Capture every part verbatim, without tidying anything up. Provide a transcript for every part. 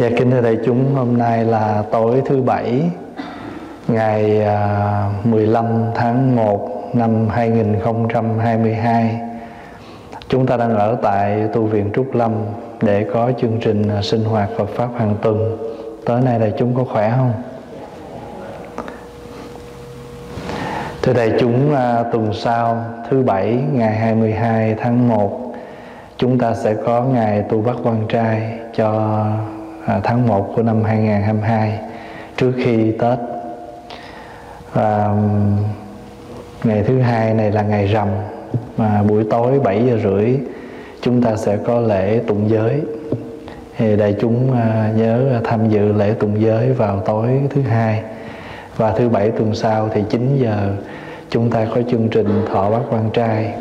Dạ, kính thưa đại chúng, hôm nay là tối thứ Bảy, ngày mười lăm tháng một năm hai nghìn không trăm hai mươi hai. Chúng ta đang ở tại tu viện Trúc Lâm để có chương trình sinh hoạt Phật Pháp hàng tuần. Tối nay đại chúng có khỏe không? Thưa đại chúng, tuần sau thứ Bảy ngày hai mươi hai tháng một, chúng ta sẽ có ngày tu Bát Quan Trai cho À, tháng một của năm hai nghìn không trăm hai mươi hai, trước khi Tết. Và ngày thứ hai này là ngày rằm, mà buổi tối bảy giờ rưỡi chúng ta sẽ có lễ tụng giới. Thì đại chúng à, nhớ tham dự lễ tụng giới vào tối thứ hai. Và thứ Bảy tuần sau thì chín giờ chúng ta có chương trình thọ Bát Quan Trai.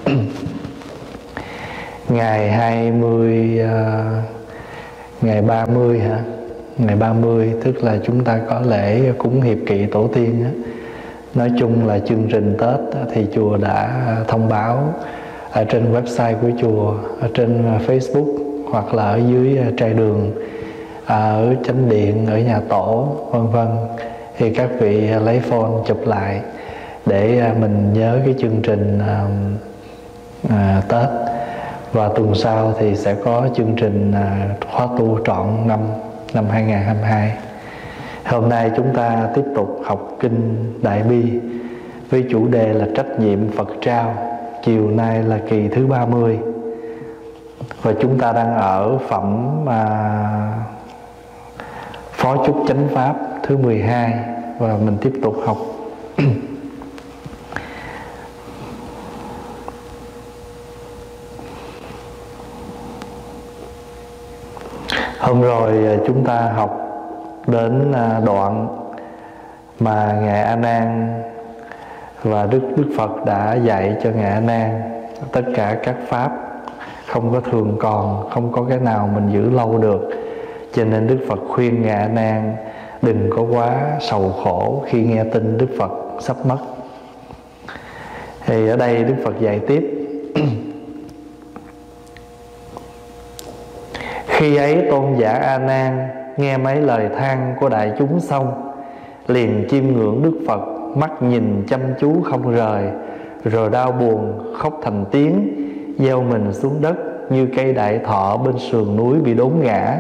Ngày hai mươi à, ngày ba mươi hả? Ngày ba mươi tức là chúng ta có lễ cúng hiệp kỵ tổ tiên á. Nói chung là chương trình Tết thì chùa đã thông báo ở trên website của chùa, ở trên Facebook hoặc là ở dưới trai đường, ở chánh điện, ở nhà tổ, vân vân. Thì các vị lấy phone chụp lại để mình nhớ cái chương trình à, à, Tết. Và tuần sau thì sẽ có chương trình à, khóa tu trọn năm năm hai nghìn không trăm hai mươi hai. Hôm nay chúng ta tiếp tục học kinh Đại Bi với chủ đề là trách nhiệm Phật trao. Chiều nay là kỳ thứ ba mươi. Và chúng ta đang ở phẩm à, Phó Chúc Chánh Pháp thứ mười hai. Và mình tiếp tục học. Hôm rồi chúng ta học đến đoạn mà Ngài A Nan và Đức Đức Phật đã dạy cho Ngài A Nan tất cả các pháp không có thường còn, không có cái nào mình giữ lâu được. Cho nên Đức Phật khuyên Ngài A Nan đừng có quá sầu khổ khi nghe tin Đức Phật sắp mất. Thì ở đây Đức Phật dạy tiếp. Khi ấy tôn giả A Nan nghe mấy lời than của đại chúng xong, liền chiêm ngưỡng Đức Phật, mắt nhìn chăm chú không rời, rồi đau buồn khóc thành tiếng, gieo mình xuống đất như cây đại thọ bên sườn núi bị đốn ngã.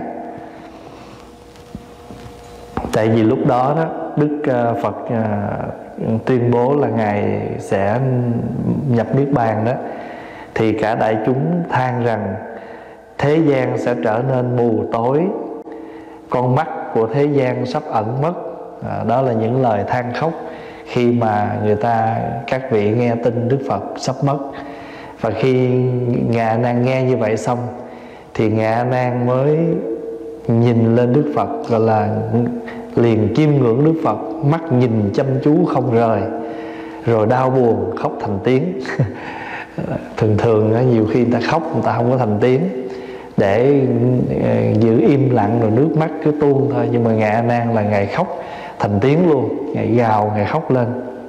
Tại vì lúc đó đó Đức Phật uh, tuyên bố là Ngài sẽ nhập Niết Bàn đó, thì cả đại chúng than rằng thế gian sẽ trở nên mù tối, con mắt của thế gian sắp ẩn mất. à, Đó là những lời than khóc khi mà người ta, các vị nghe tin Đức Phật sắp mất. Và khi Ngài A Nan nghe như vậy xong, thì Ngài A Nan mới nhìn lên Đức Phật, gọi là liền chiêm ngưỡng Đức Phật, mắt nhìn chăm chú không rời, rồi đau buồn khóc thành tiếng. Thường thường nhiều khi người ta khóc người ta không có thành tiếng, để giữ im lặng rồi nước mắt cứ tuôn thôi. Nhưng mà Ngài A Nan là Ngài khóc thành tiếng luôn, Ngài gào, Ngài khóc lên.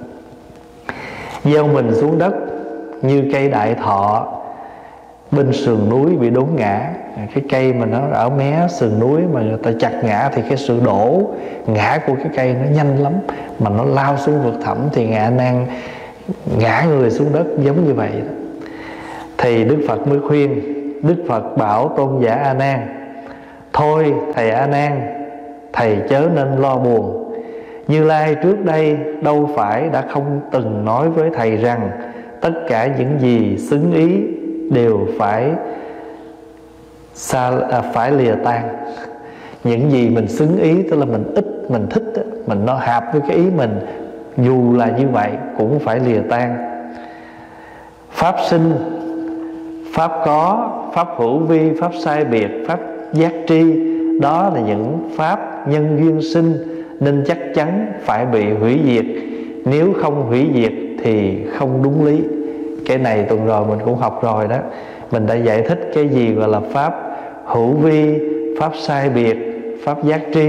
Gieo mình xuống đất như cây đại thọ bên sườn núi bị đốn ngã. Cái cây mà nó ở mé sườn núi mà người ta chặt ngã, thì cái sự đổ ngã của cái cây nó nhanh lắm, mà nó lao xuống vực thẳm, thì Ngài A Nan ngã người xuống đất giống như vậy. Thì Đức Phật mới khuyên. Đức Phật bảo tôn giả A Nan: thôi thầy A Nan, thầy chớ nên lo buồn. Như Lai trước đây đâu phải đã không từng nói với thầy rằng tất cả những gì xứng ý đều phải xa, à, phải lìa tan. Những gì mình xứng ý, tức là mình ít, mình thích, mình nó hợp với cái ý mình, dù là như vậy cũng phải lìa tan. Pháp sinh, pháp có, pháp hữu vi, pháp sai biệt, pháp giác tri, đó là những pháp nhân duyên sinh, nên chắc chắn phải bị hủy diệt. Nếu không hủy diệt thì không đúng lý. Cái này tuần rồi mình cũng học rồi đó. Mình đã giải thích cái gì gọi là pháp hữu vi, pháp sai biệt, pháp giác tri.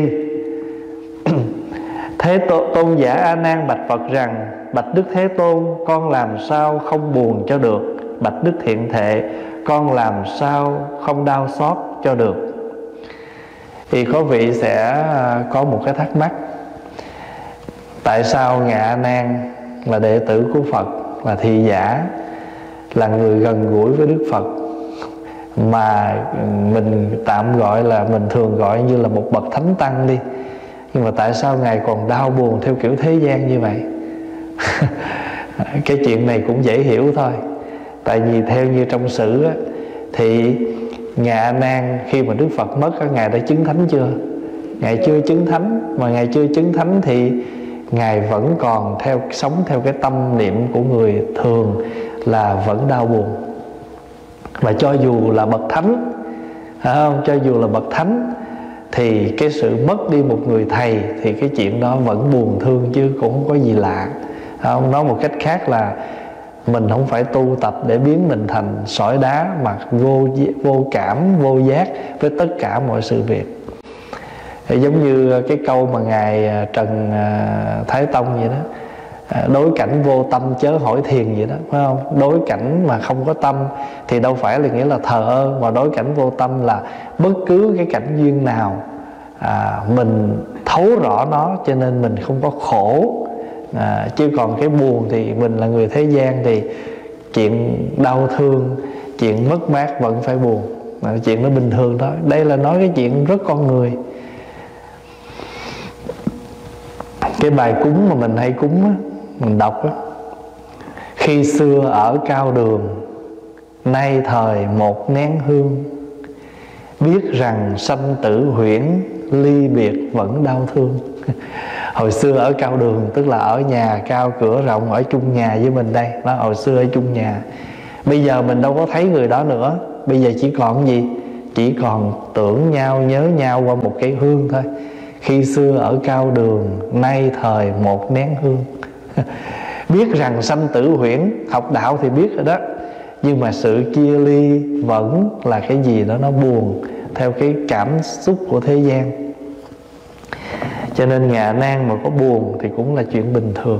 Thế tôn giả A Nan bạch Phật rằng: bạch Đức Thế Tôn, con làm sao không buồn cho được? Bạch Đức Thiện Thệ, con làm sao không đau xót cho được? Thì có vị sẽ có một cái thắc mắc: tại sao Ngài A Nan là đệ tử của Phật, là thị giả, là người gần gũi với Đức Phật, mà mình tạm gọi là, mình thường gọi như là một bậc thánh tăng đi, nhưng mà tại sao Ngài còn đau buồn theo kiểu thế gian như vậy? Cái chuyện này cũng dễ hiểu thôi. Tại vì theo như trong sử á, thì Ngài A Nan khi mà Đức Phật mất, Ngài đã chứng thánh chưa? Ngài chưa chứng thánh. Mà Ngài chưa chứng thánh thì Ngài vẫn còn theo sống theo cái tâm niệm của người thường, là vẫn đau buồn. Và cho dù là bậc thánh, phải không? Cho dù là bậc thánh thì cái sự mất đi một người thầy thì cái chuyện đó vẫn buồn thương, chứ cũng không có gì lạ. Không? Nói một cách khác là mình không phải tu tập để biến mình thành sỏi đá, mà vô, vô cảm, vô giác với tất cả mọi sự việc. Thì giống như cái câu mà Ngài Trần Thái Tông vậy đó: đối cảnh vô tâm chớ hỏi thiền vậy đó, phải không? Đối cảnh mà không có tâm thì đâu phải là nghĩa là thờ ơ, mà đối cảnh vô tâm là bất cứ cái cảnh duyên nào à, mình thấu rõ nó, cho nên mình không có khổ. À, chứ còn cái buồn thì mình là người thế gian thì chuyện đau thương, chuyện mất mát vẫn phải buồn. À, chuyện nó bình thường đó. Đây là nói cái chuyện rất con người. Cái bài cúng mà mình hay cúng á, mình đọc á: khi xưa ở cao đường, nay thời một nén hương, biết rằng sanh tử huyễn, ly biệt vẫn đau thương. Hồi xưa ở cao đường tức là ở nhà cao cửa rộng, ở chung nhà với mình đây đó. Hồi xưa ở chung nhà. Bây giờ mình đâu có thấy người đó nữa. Bây giờ chỉ còn gì? Chỉ còn tưởng nhau, nhớ nhau qua một cây hương thôi. Khi xưa ở cao đường, nay thời một nén hương. Biết rằng sanh tử huyễn, học đạo thì biết rồi đó, nhưng mà sự chia ly vẫn là cái gì đó nó buồn theo cái cảm xúc của thế gian. Cho nên Ngài A Nan mà có buồn thì cũng là chuyện bình thường.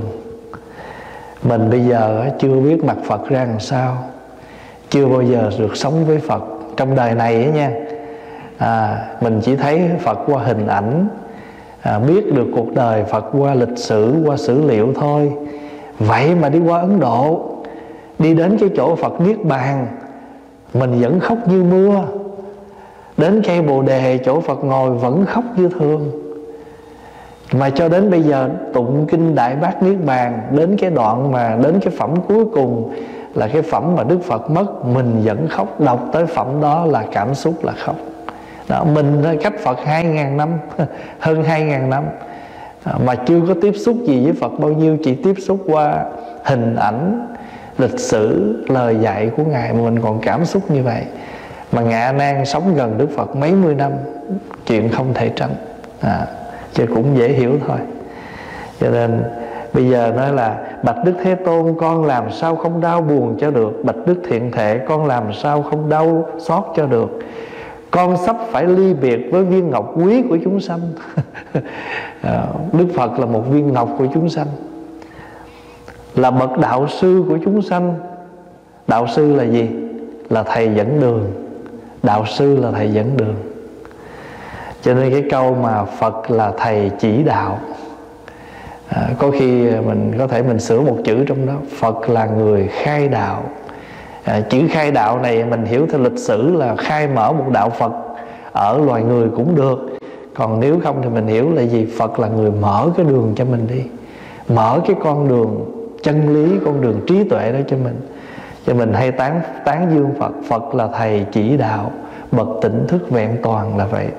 Mình bây giờ chưa biết mặt Phật ra làm sao, chưa bao giờ được sống với Phật trong đời này ấy nha. à, Mình chỉ thấy Phật qua hình ảnh, à, biết được cuộc đời Phật qua lịch sử, qua sử liệu thôi. Vậy mà đi qua Ấn Độ, đi đến cái chỗ Phật Niết Bàn, mình vẫn khóc như mưa. Đến cây Bồ Đề chỗ Phật ngồi vẫn khóc như thường. Mà cho đến bây giờ tụng kinh Đại Bát Niết Bàn, đến cái đoạn mà đến cái phẩm cuối cùng là cái phẩm mà Đức Phật mất, mình vẫn khóc. Đọc tới phẩm đó là cảm xúc là khóc đó. Mình cách Phật hai ngàn năm, hơn hai ngàn năm, mà chưa có tiếp xúc gì với Phật bao nhiêu, chỉ tiếp xúc qua hình ảnh, lịch sử, lời dạy của Ngài mà mình còn cảm xúc như vậy. Mà Ngài A Nan sống gần Đức Phật mấy mươi năm, chuyện không thể tránh. à, Chứ cũng dễ hiểu thôi. Cho nên bây giờ nói là: bạch Đức Thế Tôn, con làm sao không đau buồn cho được. Bạch Đức Thiện Thể, con làm sao không đau xót cho được. Con sắp phải ly biệt với viên ngọc quý của chúng sanh. Đức Phật là một viên ngọc của chúng sanh, là bậc đạo sư của chúng sanh. Đạo sư là gì? Là thầy dẫn đường. Đạo sư là thầy dẫn đường. Cho nên cái câu mà Phật là thầy chỉ đạo, à, có khi mình có thể mình sửa một chữ trong đó: Phật là người khai đạo. à, Chữ khai đạo này mình hiểu theo lịch sử là khai mở một đạo Phật ở loài người cũng được. Còn nếu không thì mình hiểu là gì? Phật là người mở cái đường cho mình đi, mở cái con đường chân lý, con đường trí tuệ đó cho mình. Cho mình hay tán, tán dương Phật. Phật là thầy chỉ đạo, bậc tỉnh thức vẹn toàn là vậy.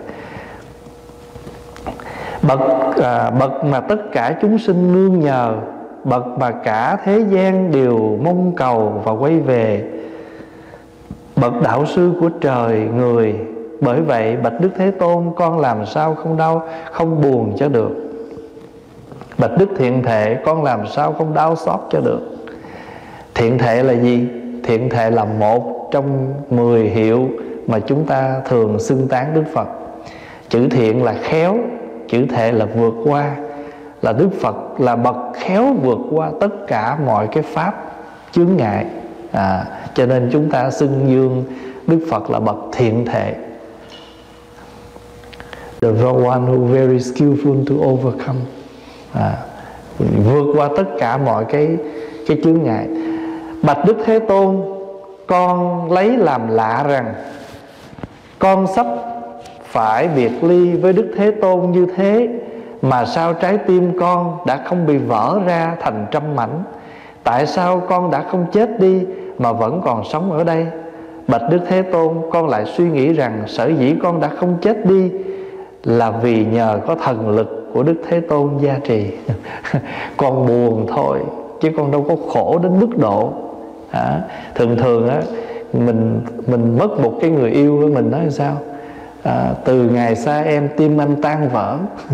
Bậc, à, bậc mà tất cả chúng sinh nương nhờ, bậc mà cả thế gian đều mong cầu và quay về, bậc đạo sư của trời người. Bởi vậy bạch Đức Thế Tôn, con làm sao không đau, không buồn cho được. Bạch Đức Thiện Thể, con làm sao không đau xót cho được. Thiện Thể là gì? Thiện Thể là một trong mười hiệu mà chúng ta thường xưng tán Đức Phật. Chữ thiện là khéo, chữ thể là vượt qua. Là Đức Phật là bậc khéo vượt qua tất cả mọi cái pháp chướng ngại. à, Cho nên chúng ta xưng dương Đức Phật là bậc thiện thể. The one who very skillful to overcome. À, vượt qua tất cả mọi cái cái chướng ngại. Bạch Đức Thế Tôn, con lấy làm lạ rằng con sắp phải biệt ly với Đức Thế Tôn như thế, mà sao trái tim con đã không bị vỡ ra thành trăm mảnh? Tại sao con đã không chết đi mà vẫn còn sống ở đây? Bạch Đức Thế Tôn, con lại suy nghĩ rằng sở dĩ con đã không chết đi là vì nhờ có thần lực của Đức Thế Tôn gia trì. Con buồn thôi, chứ con đâu có khổ đến mức độ. à, Thường thường á, mình mình mất một cái người yêu của mình, nói sao? À, từ ngày xa em tim anh tan vỡ.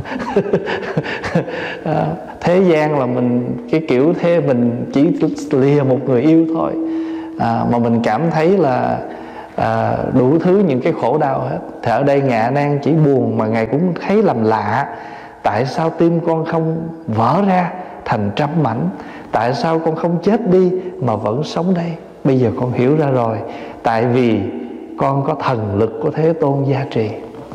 à, Thế gian là mình cái kiểu thế, mình chỉ lìa một người yêu thôi, à, mà mình cảm thấy là à, đủ thứ những cái khổ đau hết. Thì ở đây Ngài A Nan chỉ buồn mà Ngài cũng thấy làm lạ. Tại sao tim con không vỡ ra thành trăm mảnh? Tại sao con không chết đi mà vẫn sống đây? Bây giờ con hiểu ra rồi. Tại vì con có thần lực của Thế Tôn gia trì.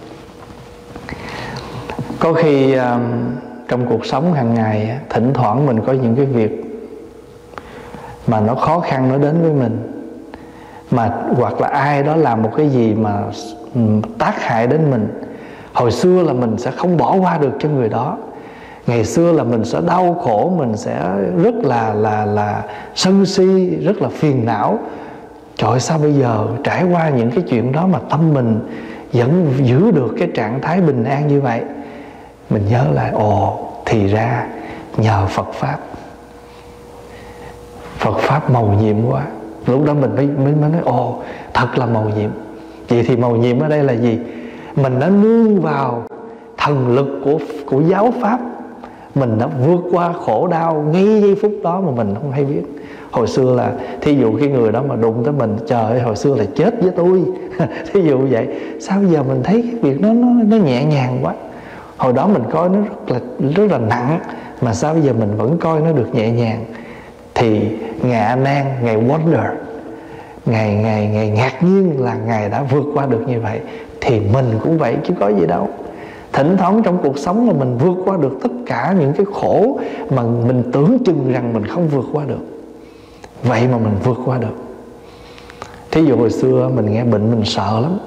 Có khi um, trong cuộc sống hàng ngày, thỉnh thoảng mình có những cái việc mà nó khó khăn nó đến với mình, mà hoặc là ai đó làm một cái gì mà um, tác hại đến mình. Hồi xưa là mình sẽ không bỏ qua được cho người đó. Ngày xưa là mình sẽ đau khổ, mình sẽ rất là là là sân si, rất là phiền não. Trời ơi, sao bây giờ trải qua những cái chuyện đó mà tâm mình vẫn giữ được cái trạng thái bình an như vậy? Mình nhớ lại, ồ, thì ra nhờ Phật Pháp. Phật Pháp mầu nhiệm quá. Lúc đó mình mới, mới, mới nói, ồ, thật là mầu nhiệm. Vậy thì mầu nhiệm ở đây là gì? Mình đã nương vào thần lực của, của giáo Pháp. Mình đã vượt qua khổ đau ngay giây phút đó mà mình không hay biết. Hồi xưa là, thí dụ cái người đó mà đụng tới mình, trời ơi, hồi xưa là chết với tôi. Thí dụ vậy. Sao giờ mình thấy cái việc đó nó, nó nhẹ nhàng quá. Hồi đó mình coi nó rất là, rất là nặng, mà sao bây giờ mình vẫn coi nó được nhẹ nhàng? Thì Ngài A Nan, Ngài wonder, Ngài, Ngài, Ngài ngạc nhiên là Ngài đã vượt qua được như vậy. Thì mình cũng vậy chứ có gì đâu. Thỉnh thoảng trong cuộc sống mà mình vượt qua được tất cả những cái khổ mà mình tưởng chừng rằng mình không vượt qua được, vậy mà mình vượt qua được. Thí dụ hồi xưa mình nghe bệnh mình sợ lắm.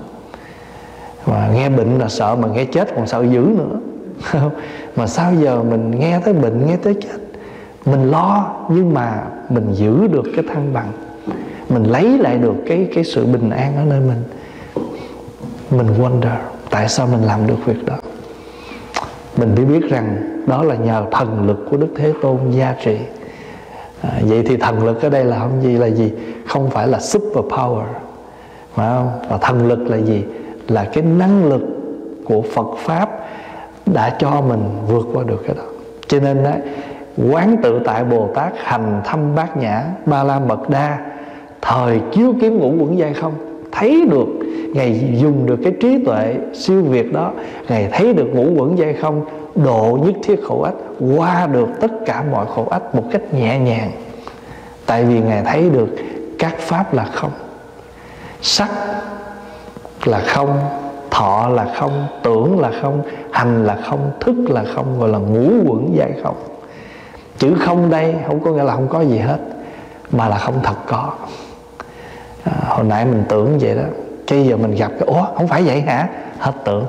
Mà nghe bệnh là sợ, mà nghe chết còn sợ dữ nữa. Mà sao giờ mình nghe tới bệnh, nghe tới chết, mình lo, nhưng mà mình giữ được cái thăng bằng, mình lấy lại được cái, cái sự bình an ở nơi mình. Mình wonder tại sao mình làm được việc đó. Mình mới biết rằng đó là nhờ thần lực của Đức Thế Tôn gia trì. à, Vậy thì thần lực ở đây là không gì là gì? Không phải là super power, phải không? Và thần lực là gì? Là cái năng lực của Phật Pháp đã cho mình vượt qua được cái đó. Cho nên đó, quán tự tại Bồ Tát hành thâm bát nhã ba la mật đa, thời chiếu kiếm ngũ quẩn giai không, thấy được, Ngài dùng được cái trí tuệ siêu việt đó, Ngài thấy được ngũ quẩn giai không, độ nhất thiết khổ ách, qua được tất cả mọi khổ ách một cách nhẹ nhàng. Tại vì Ngài thấy được các pháp là không, sắc là không, thọ là không, tưởng là không, hành là không, thức là không, gọi là ngũ quẩn giai không. Chữ không đây không có nghĩa là không có gì hết, mà là không thật có. à, Hồi nãy mình tưởng vậy đó, cái giờ mình gặp cái, ủa không phải vậy hả? Hết tưởng.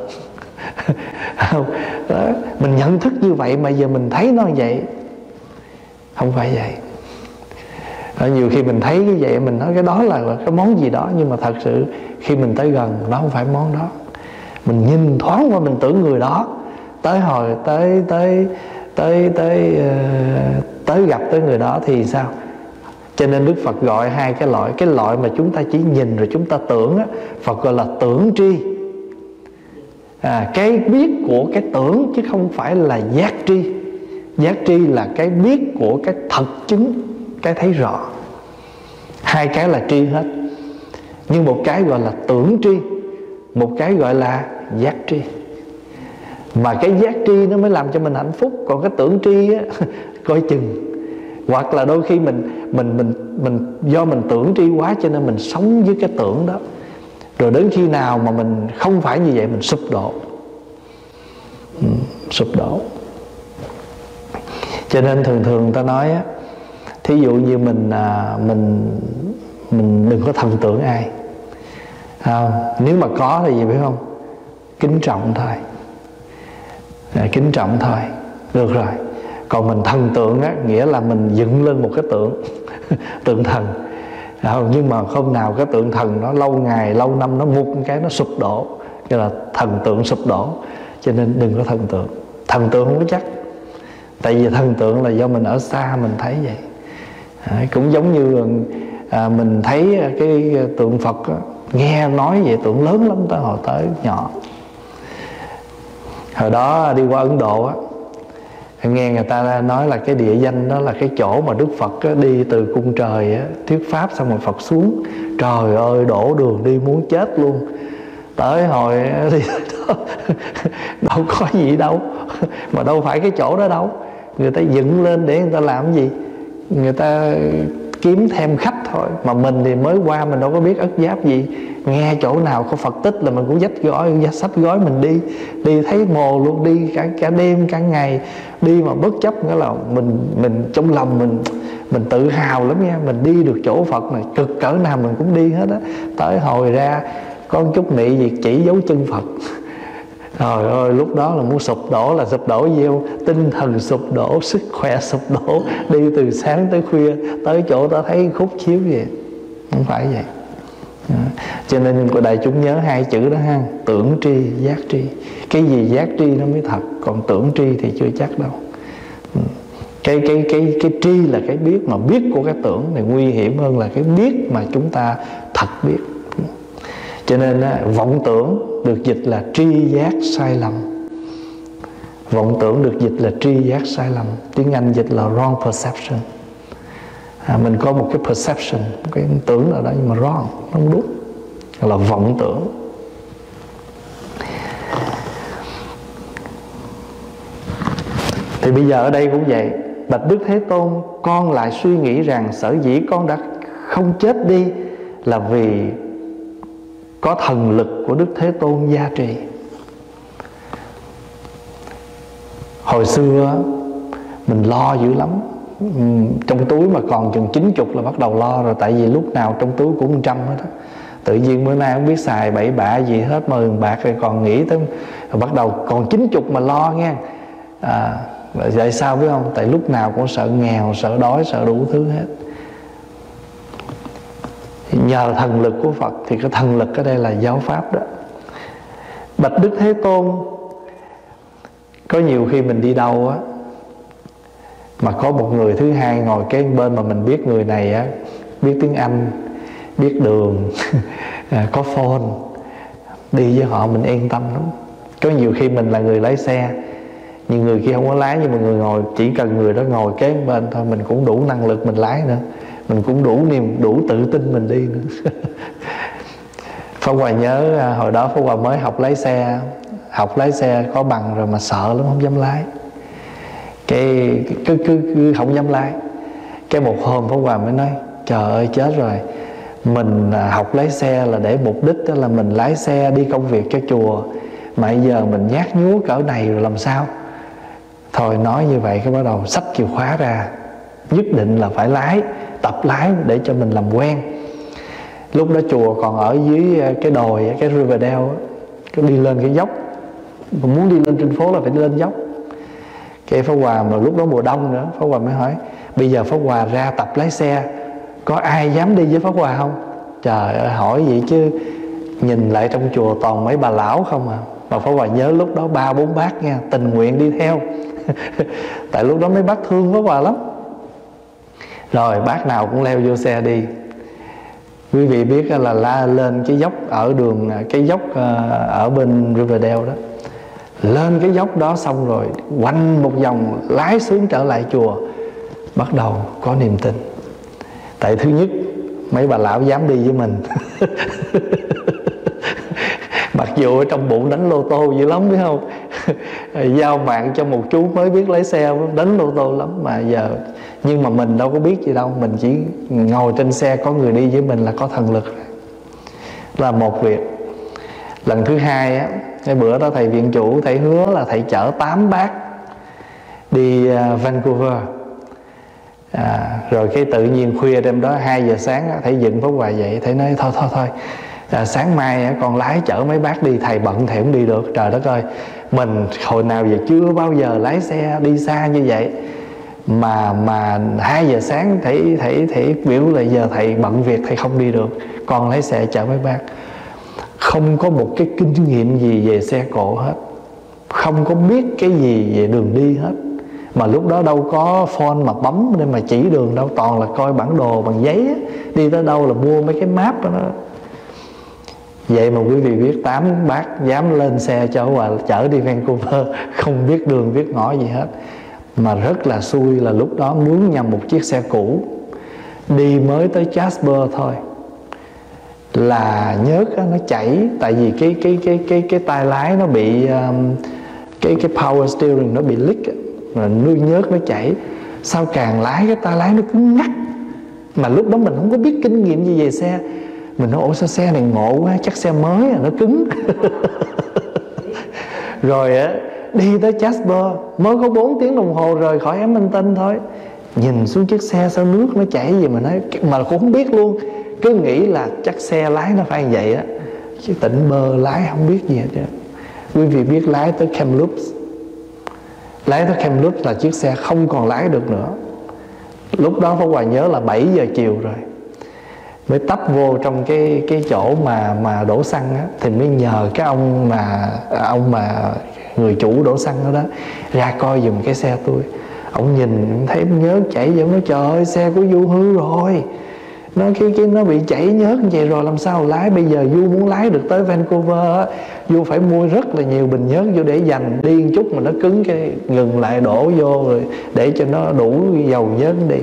Đó, mình nhận thức như vậy mà giờ mình thấy nó vậy. Không phải vậy. Đó, nhiều khi mình thấy cái vậy mình nói cái đó là, là cái món gì đó, nhưng mà thật sự khi mình tới gần nó không phải món đó. Mình nhìn thoáng qua mình tưởng người đó, tới hồi tới tới tới tới uh, tới gặp tới người đó thì sao? Cho nên Đức Phật gọi hai cái loại. Cái loại mà chúng ta chỉ nhìn rồi chúng ta tưởng á, Phật gọi là tưởng tri. à, Cái biết của cái tưởng chứ không phải là giác tri. Giác tri là cái biết của cái thật chứng, cái thấy rõ. Hai cái là tri hết. Nhưng một cái gọi là tưởng tri, một cái gọi là giác tri. Mà cái giác tri nó mới làm cho mình hạnh phúc. Còn cái tưởng tri á, coi chừng. Hoặc là đôi khi mình mình mình mình do mình tưởng tri quá cho nên mình sống với cái tưởng đó. Rồi đến khi nào mà mình không phải như vậy mình sụp đổ. sụp đổ. Cho nên thường thường ta nói á, thí dụ như mình à, mình mình đừng có thần tượng ai, à, nếu mà có thì gì biết không, kính trọng thôi, à, kính trọng thôi, được rồi. Còn mình thần tượng á, nghĩa là mình dựng lên một cái tượng tượng thần, à, nhưng mà không nào cái tượng thần nó lâu ngày lâu năm nó mục cái nó sụp đổ, cái là thần tượng sụp đổ. Cho nên đừng có thần tượng. Thần tượng không có chắc, tại vì thần tượng là do mình ở xa mình thấy vậy. À, cũng giống như à, mình thấy cái tượng Phật á, nghe nói vậy tượng lớn lắm, tới hồi tới nhỏ. Hồi đó đi qua Ấn Độ á, nghe người ta nói là cái địa danh đó là cái chỗ mà Đức Phật á, đi từ cung trời á, thuyết pháp xong rồi Phật xuống. Trời ơi, đổ đường đi muốn chết luôn. Tới hồi đi đó đâu có gì đâu, mà đâu phải cái chỗ đó đâu. Người ta dựng lên để người ta làm cái gì? Người ta kiếm thêm khách thôi. Mà mình thì mới qua, mình đâu có biết ất giáp gì. Nghe chỗ nào có Phật tích là mình cũng dắt gói, dắt sách gói mình đi. Đi thấy mồ luôn, đi cả cả đêm cả ngày, đi mà bất chấp. Nghĩa là mình mình trong lòng mình mình tự hào lắm nha. Mình đi được chỗ Phật này, cực cỡ nào mình cũng đi hết á. Tới hồi ra có chút nị gì chỉ dấu chân Phật. Trời ơi, lúc đó là muốn sụp đổ. Là sụp đổ gì không? Tinh thần sụp đổ, sức khỏe sụp đổ. Đi từ sáng tới khuya, tới chỗ ta thấy khúc chiếu vậy. Không phải vậy. Đó. Cho nên đại chúng nhớ hai chữ đó ha, tưởng tri, giác tri. Cái gì giác tri nó mới thật, còn tưởng tri thì chưa chắc đâu. Cái, cái, cái, cái tri là cái biết, mà biết của cái tưởng này nguy hiểm hơn là cái biết mà chúng ta thật biết. Cho nên á, vọng tưởng được dịch là tri giác sai lầm. Vọng tưởng được dịch là tri giác sai lầm. Tiếng Anh dịch là wrong perception. À, mình có một cái perception, một cái tưởng nào đó nhưng mà wrong, không đúng, là vọng tưởng. Thì bây giờ ở đây cũng vậy. Bạch Đức Thế Tôn, con lại suy nghĩ rằng sở dĩ con đã không chết đi là vì có thần lực của Đức Thế Tôn gia trì. Hồi xưa mình lo dữ lắm, trong túi mà còn chừng chín chục là bắt đầu lo rồi. Tại vì lúc nào trong túi cũng một trăm hết đó. Tự nhiên bữa nay không biết xài bậy bạ gì hết, mười bạc rồi còn nghĩ tới, rồi bắt đầu còn chín chục mà lo nghe. À, vậy sao biết không? Tại lúc nào cũng sợ nghèo, sợ đói, sợ đủ thứ hết. Nhờ thần lực của Phật, thì cái thần lực ở đây là giáo pháp đó. Bạch Đức Thế Tôn, có nhiều khi mình đi đâu á, mà có một người thứ hai ngồi kế bên mà mình biết người này á, biết tiếng Anh, biết đường, có phone, đi với họ mình yên tâm lắm. Có nhiều khi mình là người lái xe, nhưng người kia không có lái, nhưng mà người ngồi, chỉ cần người đó ngồi kế bên thôi, mình cũng đủ năng lực mình lái nữa. Mình cũng đủ niềm, đủ tự tin mình đi nữa. Pháp Hòa nhớ hồi đó Pháp Hòa mới học lái xe. Học lái xe có bằng rồi mà sợ lắm, không dám lái. Cái cứ, cứ, cứ không dám lái. Cái một hôm Pháp Hòa mới nói, trời ơi chết rồi. Mình học lái xe là để mục đích đó là mình lái xe đi công việc cho chùa, mà bây giờ mình nhát nhúa cỡ này rồi làm sao? Thôi nói như vậy, cái bắt đầu xách chìa khóa ra, nhất định là phải lái, tập lái để cho mình làm quen. Lúc đó chùa còn ở dưới cái đồi, cái Riverdale, cái đi lên cái dốc, mà muốn đi lên trên phố là phải đi lên dốc. Cái Pháp Hòa mà lúc đó mùa đông nữa, Pháp Hòa mới hỏi, bây giờ Pháp Hòa ra tập lái xe, có ai dám đi với Pháp Hòa không? Trời ơi, hỏi vậy chứ nhìn lại trong chùa toàn mấy bà lão không à. Mà Pháp Hòa nhớ lúc đó ba bốn bác nha, tình nguyện đi theo. Tại lúc đó mấy bác thương Pháp Hòa lắm. Rồi bác nào cũng leo vô xe đi. Quý vị biết là la lên cái dốc ở đường, cái dốc ở bên Riverdale đó, lên cái dốc đó xong rồi quanh một vòng lái xuống trở lại chùa, bắt đầu có niềm tin. Tại thứ nhất, mấy bà lão dám đi với mình. Mặc dù ở trong bụng đánh lô tô dữ lắm biết không. Giao mạng cho một chú mới biết lái xe, đánh lô tô lắm mà giờ. Nhưng mà mình đâu có biết gì đâu, mình chỉ ngồi trên xe có người đi với mình là có thần lực. Là một việc. Lần thứ hai á, Cái bữa đó thầy viện chủ thầy hứa là thầy chở tám bác đi uh, Vancouver. À, rồi cái tự nhiên khuya đêm đó hai giờ sáng á, thầy dựng Pháp Hòa dậy, thầy nói thôi thôi thôi à, sáng mai á, con lái chở mấy bác đi, thầy bận thầy không đi được. Trời đất ơi, mình hồi nào giờ chưa bao giờ lái xe đi xa như vậy, mà mà hai giờ sáng thầy thầy thầy biểu là giờ thầy bận việc thầy không đi được, con lái xe chở mấy bác. Không có một cái kinh nghiệm gì về xe cộ hết, không có biết cái gì về đường đi hết, mà lúc đó đâu có phone mà bấm để mà chỉ đường đâu, toàn là coi bản đồ bằng giấy á. Đi tới đâu là mua mấy cái map đó. Vậy mà quý vị biết tám bác dám lên xe cho Hòa chở đi Vancouver, không biết đường biết ngõ gì hết. Mà rất là xui là lúc đó mướn nhầm một chiếc xe cũ, đi mới tới Jasper thôi là nhớt á, nó chảy. Tại vì cái cái cái cái cái tay lái nó bị um, cái cái power steering nó bị leak á, rồi nuôi nhớt nó chảy. Sao càng lái cái tay lái nó cứng ngắc, mà lúc đó mình không có biết kinh nghiệm gì về xe. Mình nói ủa sao xe này ngộ quá, chắc xe mới à, nó cứng. Rồi á đi tới Jasper mới có bốn tiếng đồng hồ rời khỏi Edmonton thôi, nhìn xuống chiếc xe sao nước nó chảy gì mà nói, mà cũng không biết luôn, cứ nghĩ là chắc xe lái nó phải như vậy á, chứ tỉnh bơ lái không biết gì hết trơn. Quý vị biết lái tới Kamloops, lái tới Kamloops là chiếc xe không còn lái được nữa. Lúc đó Pháp Hòa nhớ là bảy giờ chiều rồi, mới tấp vô trong cái cái chỗ mà mà đổ xăng á, thì mới nhờ cái ông mà ông mà người chủ đổ xăng đó, đó ra coi giùm cái xe tôi. Ông nhìn thấy nhớt chảy vậy, nói trời ơi xe của Du hư rồi, nó cái cái nó bị chảy nhớt như vậy rồi làm sao lái. Bây giờ Du muốn lái được tới Vancouver á, Du phải mua rất là nhiều bình nhớt vô để dành, đi một chút mà nó cứng cái ngừng lại đổ vô rồi để cho nó đủ dầu nhớt đi.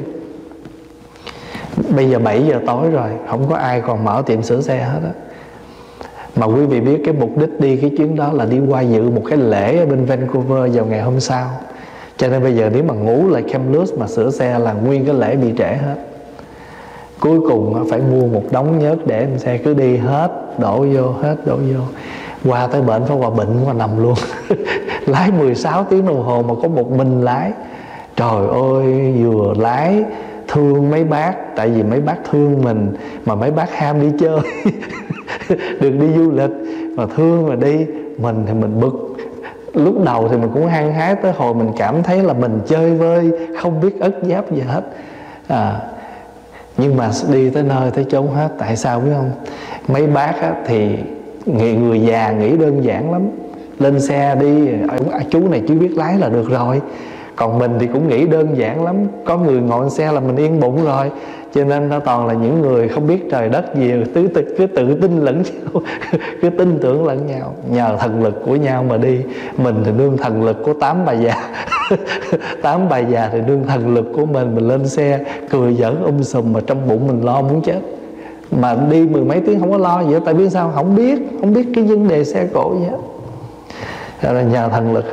Bây giờ bảy giờ tối rồi, không có ai còn mở tiệm sửa xe hết á. Mà quý vị biết cái mục đích đi cái chuyến đó là đi qua dự một cái lễ ở bên Vancouver vào ngày hôm sau. Cho nên bây giờ nếu mà ngủ lại Kamloops mà sửa xe là nguyên cái lễ bị trễ hết. Cuối cùng phải mua một đống nhớt để xe cứ đi hết, đổ vô, hết đổ vô. Qua tới bệnh phải qua bệnh qua nằm luôn. Lái mười sáu tiếng đồng hồ mà có một mình lái. Trời ơi, vừa lái thương mấy bác, tại vì mấy bác thương mình, mà mấy bác ham đi chơi. Được đi du lịch mà thương mà đi, mình thì mình bực. Lúc đầu thì mình cũng hăng hái, tới hồi mình cảm thấy là mình chơi vơi, không biết ất giáp gì hết à. Nhưng mà đi tới nơi tới chốn hết. Tại sao biết không? Mấy bác á, thì người, người già nghĩ đơn giản lắm, lên xe đi, chú này chú biết lái là được rồi. Còn mình thì cũng nghĩ đơn giản lắm, có người ngồi xe là mình yên bụng rồi. Cho nên nó toàn là những người không biết trời đất gì, cứ, tự, cứ tự tin lẫn nhau. Cứ tin tưởng lẫn nhau, nhờ thần lực của nhau mà đi. Mình thì nương thần lực của tám bà già. Tám bà già thì nương thần lực của mình. Mình lên xe cười giỡn um sùm, mà trong bụng mình lo muốn chết. Mà đi mười mấy tiếng không có lo gì hết. Tại biết sao? Không biết Không biết cái vấn đề xe cộ gì hết. Đó là nhờ thần lực.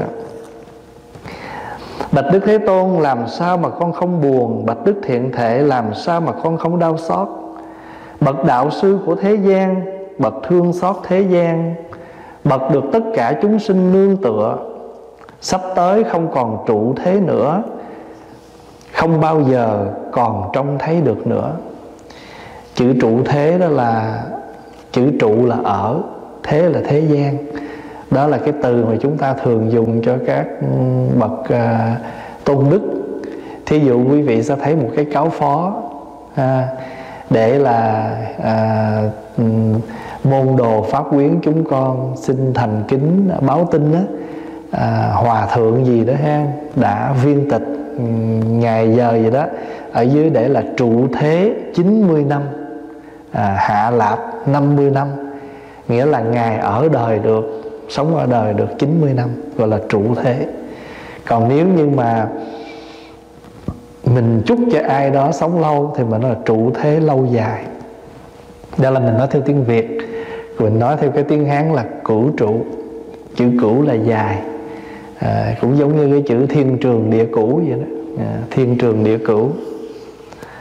Bạch Đức Thế Tôn, làm sao mà con không buồn? Bạch Đức Thiện Thể, làm sao mà con không đau xót? Bậc đạo sư của thế gian, bậc thương xót thế gian, bậc được tất cả chúng sinh nương tựa, sắp tới không còn trụ thế nữa, không bao giờ còn trông thấy được nữa. Chữ trụ thế đó là, chữ trụ là ở, thế là thế gian. Đó là cái từ mà chúng ta thường dùng cho các bậc uh, tôn đức. Thí dụ quý vị sẽ thấy một cái cáo phó à, để là à, môn đồ pháp quyến chúng con xin thành kính báo tin đó, à, hòa thượng gì đó ha, đã viên tịch ngày giờ gì đó, ở dưới để là trụ thế chín mươi năm, à, hạ lạp năm mươi năm, nghĩa là ngài ở đời được, sống ở đời được chín mươi năm, gọi là trụ thế. Còn nếu như mà mình chúc cho ai đó sống lâu thì mình nói là trụ thế lâu dài. Đó là mình nói theo tiếng Việt. Mình nói theo cái tiếng Hán là cửu trụ. Chữ cửu là dài, à, cũng giống như cái chữ thiên trường địa cửu vậy đó, à, thiên trường địa cửu.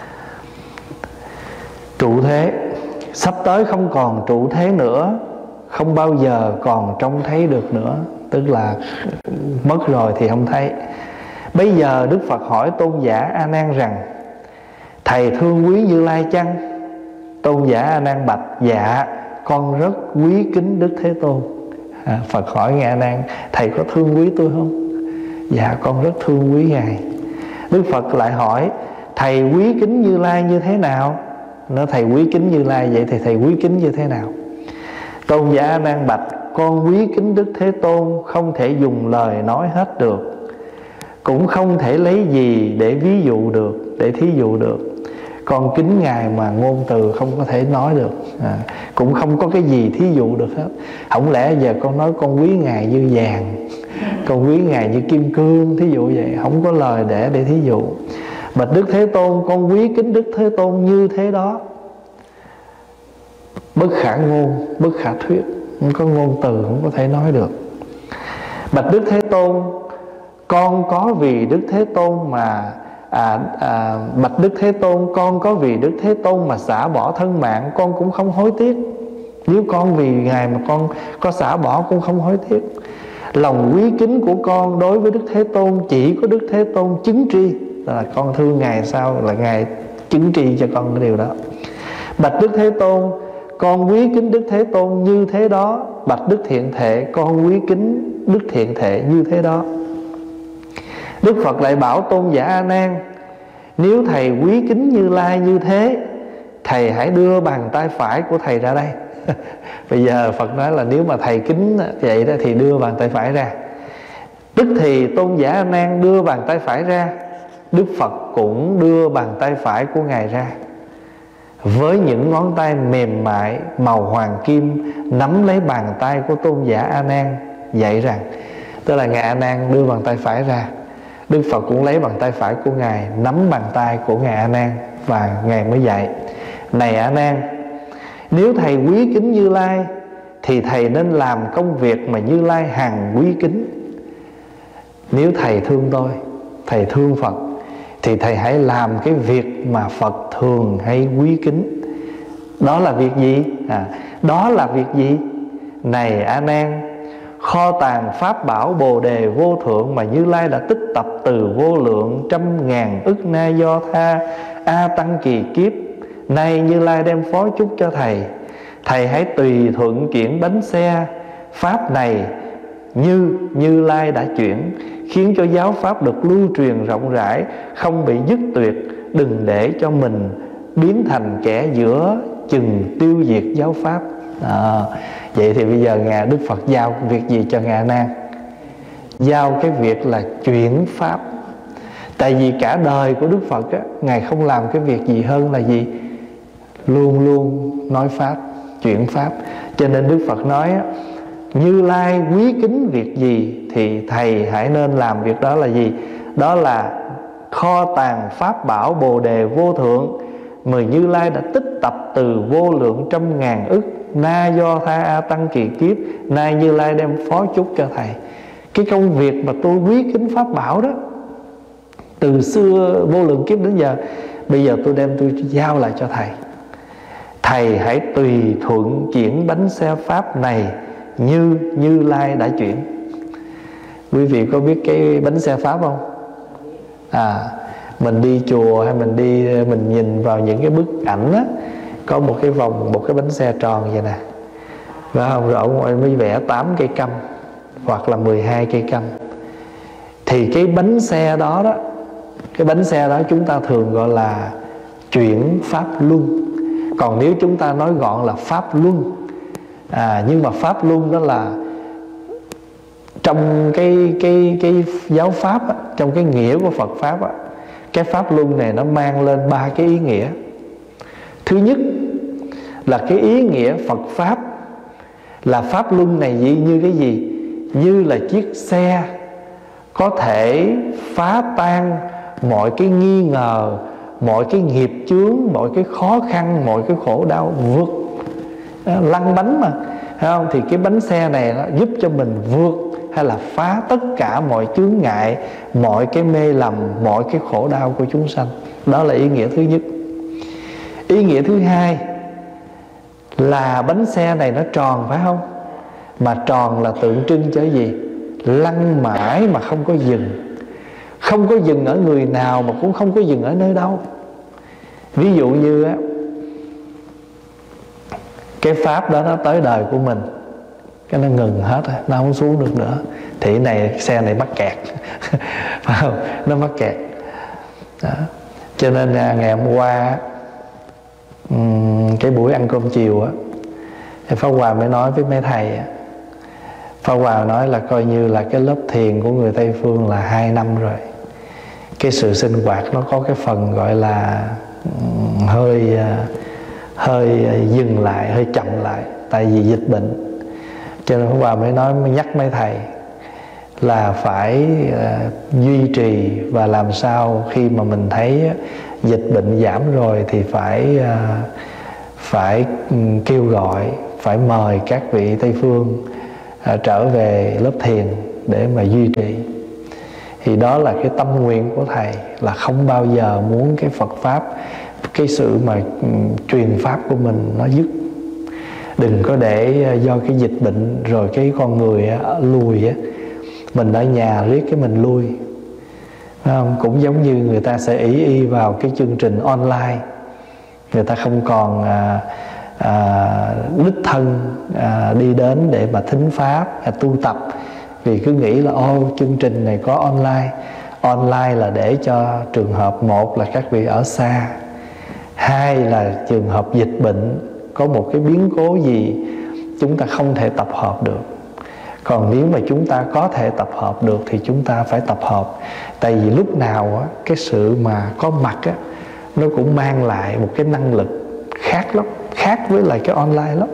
Trụ thế, sắp tới không còn trụ thế nữa, không bao giờ còn trông thấy được nữa, tức là mất rồi thì không thấy. Bây giờ Đức Phật hỏi Tôn giả A Nan rằng: thầy thương quý Như Lai chăng? Tôn giả A Nan bạch: dạ, con rất quý kính Đức Thế Tôn. à, Phật hỏi Ngài A Nan: thầy có thương quý tôi không? Dạ, con rất thương quý Ngài. Đức Phật lại hỏi: thầy quý kính Như Lai như thế nào? Nói thầy quý kính Như Lai, vậy thì thầy quý kính như thế nào? Tôn giả A Nan bạch: con quý kính Đức Thế Tôn không thể dùng lời nói hết được, cũng không thể lấy gì để ví dụ được, để thí dụ được. Con kính Ngài mà ngôn từ không có thể nói được, à, cũng không có cái gì thí dụ được hết. Không lẽ giờ con nói con quý Ngài như vàng, con quý Ngài như kim cương, thí dụ vậy, không có lời để để thí dụ. Bạch Đức Thế Tôn, con quý kính Đức Thế Tôn như thế đó, bất khả ngôn, bất khả thuyết, không có ngôn từ, không có thể nói được. Bạch Đức Thế Tôn, con có vì Đức Thế Tôn mà à, à, bạch Đức Thế Tôn, con có vì Đức Thế Tôn mà xả bỏ thân mạng, con cũng không hối tiếc. Nếu con vì Ngài mà con có xả bỏ cũng không hối tiếc. Lòng quý kính của con đối với Đức Thế Tôn chỉ có Đức Thế Tôn chứng tri, là con thương Ngài sao là Ngài chứng tri cho con cái điều đó. Bạch Đức Thế Tôn, con quý kính Đức Thế Tôn như thế đó. Bạch Đức Thiện Thệ, con quý kính Đức Thiện Thệ như thế đó. Đức Phật lại bảo Tôn giả A Nan: nếu thầy quý kính Như Lai như thế, thầy hãy đưa bàn tay phải của thầy ra đây. Bây giờ Phật nói là nếu mà thầy kính vậy đó thì đưa bàn tay phải ra. Tức thì Tôn giả A Nan đưa bàn tay phải ra, Đức Phật cũng đưa bàn tay phải của Ngài ra, với những ngón tay mềm mại màu hoàng kim nắm lấy bàn tay của Tôn giả A Nan, dạy rằng, tức là Ngài A Nan đưa bàn tay phải ra, Đức Phật cũng lấy bàn tay phải của Ngài nắm bàn tay của Ngài A Nan, và Ngài mới dạy: này A Nan, nếu thầy quý kính Như Lai thì thầy nên làm công việc mà Như Lai hằng quý kính. Nếu thầy thương tôi, thầy thương Phật, thì thầy hãy làm cái việc mà Phật thường hay quý kính. Đó là việc gì? À, đó là việc gì? Này A Nan, kho tàng pháp bảo Bồ Đề vô thượng mà Như Lai đã tích tập từ vô lượng trăm ngàn ức na do tha a tăng kỳ kiếp, nay Như Lai đem phó chúc cho thầy. Thầy hãy tùy thuận chuyển bánh xe pháp này như Như Lai đã chuyển, khiến cho giáo pháp được lưu truyền rộng rãi, không bị dứt tuyệt. Đừng để cho mình biến thành kẻ giữa chừng tiêu diệt giáo pháp. à, Vậy thì bây giờ Ngài Đức Phật giao việc gì cho Ngài A Nan? Giao cái việc là chuyển pháp. Tại vì cả đời của Đức Phật á, Ngài không làm cái việc gì hơn là gì? Luôn luôn nói pháp, chuyển pháp. Cho nên Đức Phật nói á, Như Lai quý kính việc gì thì thầy hãy nên làm việc đó là gì? Đó là kho tàng pháp bảo Bồ Đề vô thượng mà Như Lai đã tích tập từ vô lượng trăm ngàn ức na do tha a tăng kỳ kiếp, nay Như Lai đem phó chúc cho thầy. Cái công việc mà tôi quý kính pháp bảo đó, từ xưa vô lượng kiếp đến giờ, bây giờ tôi đem tôi giao lại cho thầy. Thầy hãy tùy thuận chuyển bánh xe pháp này như Như Lai đã chuyển. Quý vị có biết cái bánh xe pháp không? À, mình đi chùa hay mình đi, mình nhìn vào những cái bức ảnh á, có một cái vòng, một cái bánh xe tròn vậy nè, phải không? Rồi ở ngoài mới vẽ tám cây căm hoặc là mười hai cây căm. Thì cái bánh xe đó đó, cái bánh xe đó chúng ta thường gọi là chuyển pháp luân. Còn nếu chúng ta nói gọn là pháp luân. À, nhưng mà pháp luân đó là trong cái cái cái giáo pháp á, trong cái nghĩa của Phật pháp á, cái pháp luân này nó mang lên ba cái ý nghĩa. Thứ nhất là cái ý nghĩa Phật pháp là pháp luân này gì, như cái gì? Như là chiếc xe có thể phá tan mọi cái nghi ngờ, mọi cái nghiệp chướng, mọi cái khó khăn, mọi cái khổ đau, vượt lăn bánh mà, thấy không? Thì cái bánh xe này nó giúp cho mình vượt hay là phá tất cả mọi chướng ngại, mọi cái mê lầm, mọi cái khổ đau của chúng sanh. Đó là ý nghĩa thứ nhất. Ý nghĩa thứ hai là bánh xe này nó tròn, phải không? Mà tròn là tượng trưng cho gì? Lăn mãi mà không có dừng. Không có dừng ở người nào mà cũng không có dừng ở nơi đâu. Ví dụ như á, cái pháp đó nó tới đời của mình, cái nó ngừng hết, nó không xuống được nữa, thì cái này xe này mắc kẹt phải không? Nó mắc kẹt đó. Cho nên ngày hôm qua cái buổi ăn cơm chiều á, thì Pháp Hòa mới nói với mấy thầy, Pháp Hòa nói là coi như là cái lớp thiền của người Tây Phương là hai năm rồi. Cái sự sinh hoạt nó có cái phần gọi là hơi hơi dừng lại, hơi chậm lại, tại vì dịch bệnh. Cho nên Pháp Hòa mới nói, mới nhắc mấy thầy là phải uh, duy trì, và làm sao khi mà mình thấy dịch bệnh giảm rồi thì phải uh, phải um, kêu gọi, phải mời các vị Tây Phương uh, trở về lớp thiền để mà duy trì. Thì đó là cái tâm nguyện của thầy, là không bao giờ muốn cái Phật Pháp, cái sự mà um, truyền Pháp của mình nó dứt. Đừng có để uh, do cái dịch bệnh rồi cái con người uh, lùi á, mình ở nhà riết cái mình lui, phải không? Cũng giống như người ta sẽ ỷ y vào cái chương trình online, người ta không còn à, à, đích thân à, đi đến để mà thính pháp, à, tu tập, vì cứ nghĩ là ô chương trình này có online. Online là để cho trường hợp, một là các vị ở xa, hai là trường hợp dịch bệnh, có một cái biến cố gì chúng ta không thể tập hợp được. Còn nếu mà chúng ta có thể tập hợp được thì chúng ta phải tập hợp. Tại vì lúc nào á, cái sự mà có mặt á, nó cũng mang lại một cái năng lực khác lắm, khác với lại cái online lắm.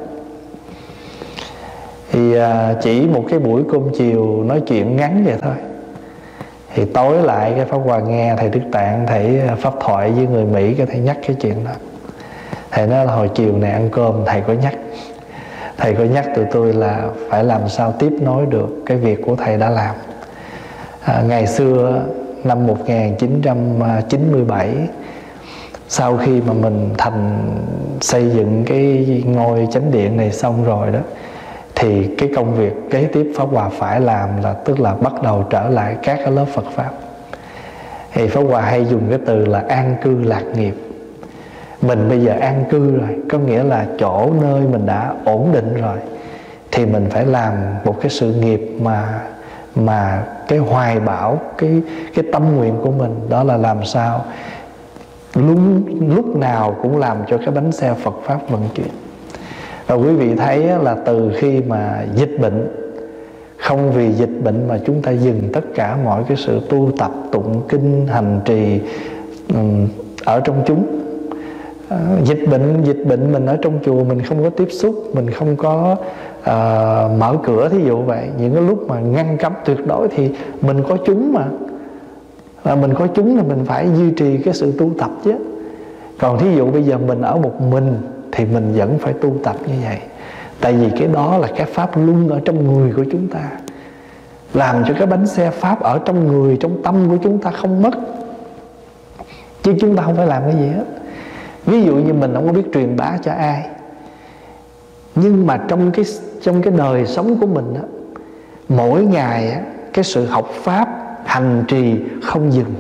Thì à, chỉ một cái buổi cơm chiều nói chuyện ngắn vậy thôi, thì tối lại cái Pháp Hòa nghe thầy Đức Tạng, thầy pháp thoại với người Mỹ, cái thầy nhắc cái chuyện đó. Thầy nói là hồi chiều này ăn cơm thầy có nhắc, thầy có nhắc tụi tôi là phải làm sao tiếp nối được cái việc của thầy đã làm. À, ngày xưa năm một nghìn chín trăm chín mươi bảy, sau khi mà mình thành xây dựng cái ngôi chánh điện này xong rồi đó, thì cái công việc kế tiếp Pháp Hòa phải làm là tức là bắt đầu trở lại các cái lớp Phật Pháp. Thì Pháp Hòa hay dùng cái từ là an cư lạc nghiệp. Mình bây giờ an cư rồi, có nghĩa là chỗ nơi mình đã ổn định rồi, thì mình phải làm một cái sự nghiệp mà mà cái hoài bão, cái cái tâm nguyện của mình đó là làm sao lúc lúc nào cũng làm cho cái bánh xe Phật Pháp vận chuyển. Và quý vị thấy là từ khi mà dịch bệnh, không vì dịch bệnh mà chúng ta dừng tất cả mọi cái sự tu tập, tụng kinh, hành trì um, ở trong chúng. À, dịch bệnh dịch bệnh mình ở trong chùa mình không có tiếp xúc, mình không có uh, mở cửa, thí dụ vậy. Những cái lúc mà ngăn cấm tuyệt đối thì mình có chúng mà, à, mình có chúng là mình phải duy trì cái sự tu tập chứ. Còn thí dụ bây giờ mình ở một mình thì mình vẫn phải tu tập như vậy. Tại vì cái đó là cái pháp luân ở trong người của chúng ta, làm cho cái bánh xe Pháp ở trong người, trong tâm của chúng ta không mất. Chứ chúng ta không phải làm cái gì hết. Ví dụ như mình không có biết truyền bá cho ai, nhưng mà trong cái trong cái đời sống của mình á, mỗi ngày á, cái sự học Pháp, hành trì không dừng.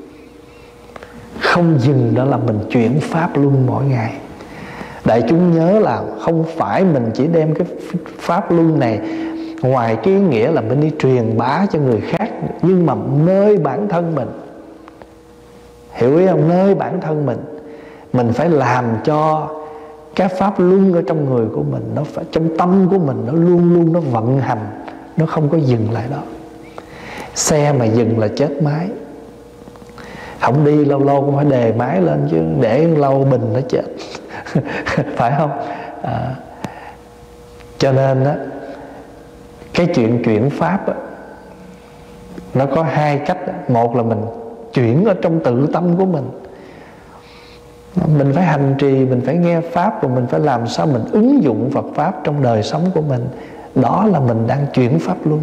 Không dừng đó là mình chuyển Pháp luân mỗi ngày. Đại chúng nhớ là không phải mình chỉ đem cái Pháp luân này ngoài cái ý nghĩa là mình đi truyền bá cho người khác, nhưng mà nơi bản thân mình, hiểu ý không? Nơi bản thân mình, mình phải làm cho cái pháp luân ở trong người của mình, nó phải trong tâm của mình, nó luôn luôn nó vận hành, nó không có dừng lại đó. Xe mà dừng là chết máy, không đi lâu lâu cũng phải đề máy lên, chứ để lâu bình nó chết phải không? À, cho nên á, cái chuyện chuyển pháp á, nó có hai cách. Một là mình chuyển ở trong tự tâm của mình, mình phải hành trì, mình phải nghe Pháp, và mình phải làm sao mình ứng dụng Phật Pháp trong đời sống của mình. Đó là mình đang chuyển Pháp luân.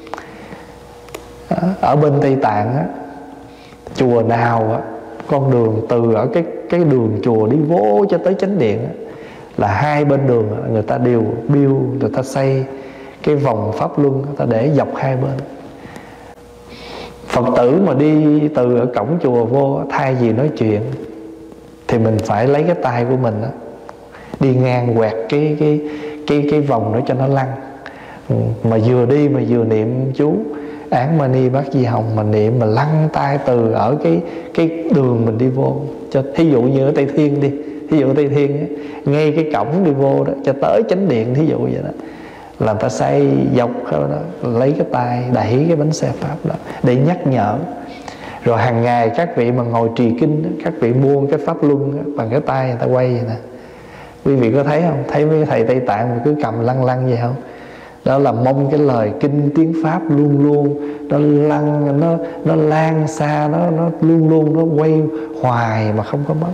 Ở bên Tây Tạng á, chùa nào á, con đường từ ở cái cái đường chùa đi vô cho tới chánh điện á, là hai bên đường người ta đều build, người ta xây cái vòng pháp luân ta để dọc hai bên. Phật tử mà đi từ ở cổng chùa vô, thay vì nói chuyện thì mình phải lấy cái tay của mình đó, đi ngang quẹt cái cái cái cái vòng đó cho nó lăn. Mà vừa đi mà vừa niệm chú Án Mani Bát Di Hồng, mà niệm mà lăn tay từ ở cái cái đường mình đi vô. Cho thí dụ như ở Tây Thiên đi, thí dụ ở Tây Thiên ấy, ngay cái cổng đi vô đó cho tới chánh điện, thí dụ vậy đó, là người ta xây dọc đó, lấy cái tay đẩy cái bánh xe pháp đó để nhắc nhở. Rồi hàng ngày các vị mà ngồi trì kinh đó, các vị buông cái pháp luân đó, bằng cái tay người ta quay vậy nè. Quý vị có thấy không? Thấy mấy thầy Tây Tạng mà cứ cầm lăn lăn vậy không? Đó là mong cái lời kinh tiếng pháp luôn luôn nó lăn, nó nó lan xa, nó nó luôn luôn nó quay hoài mà không có mất.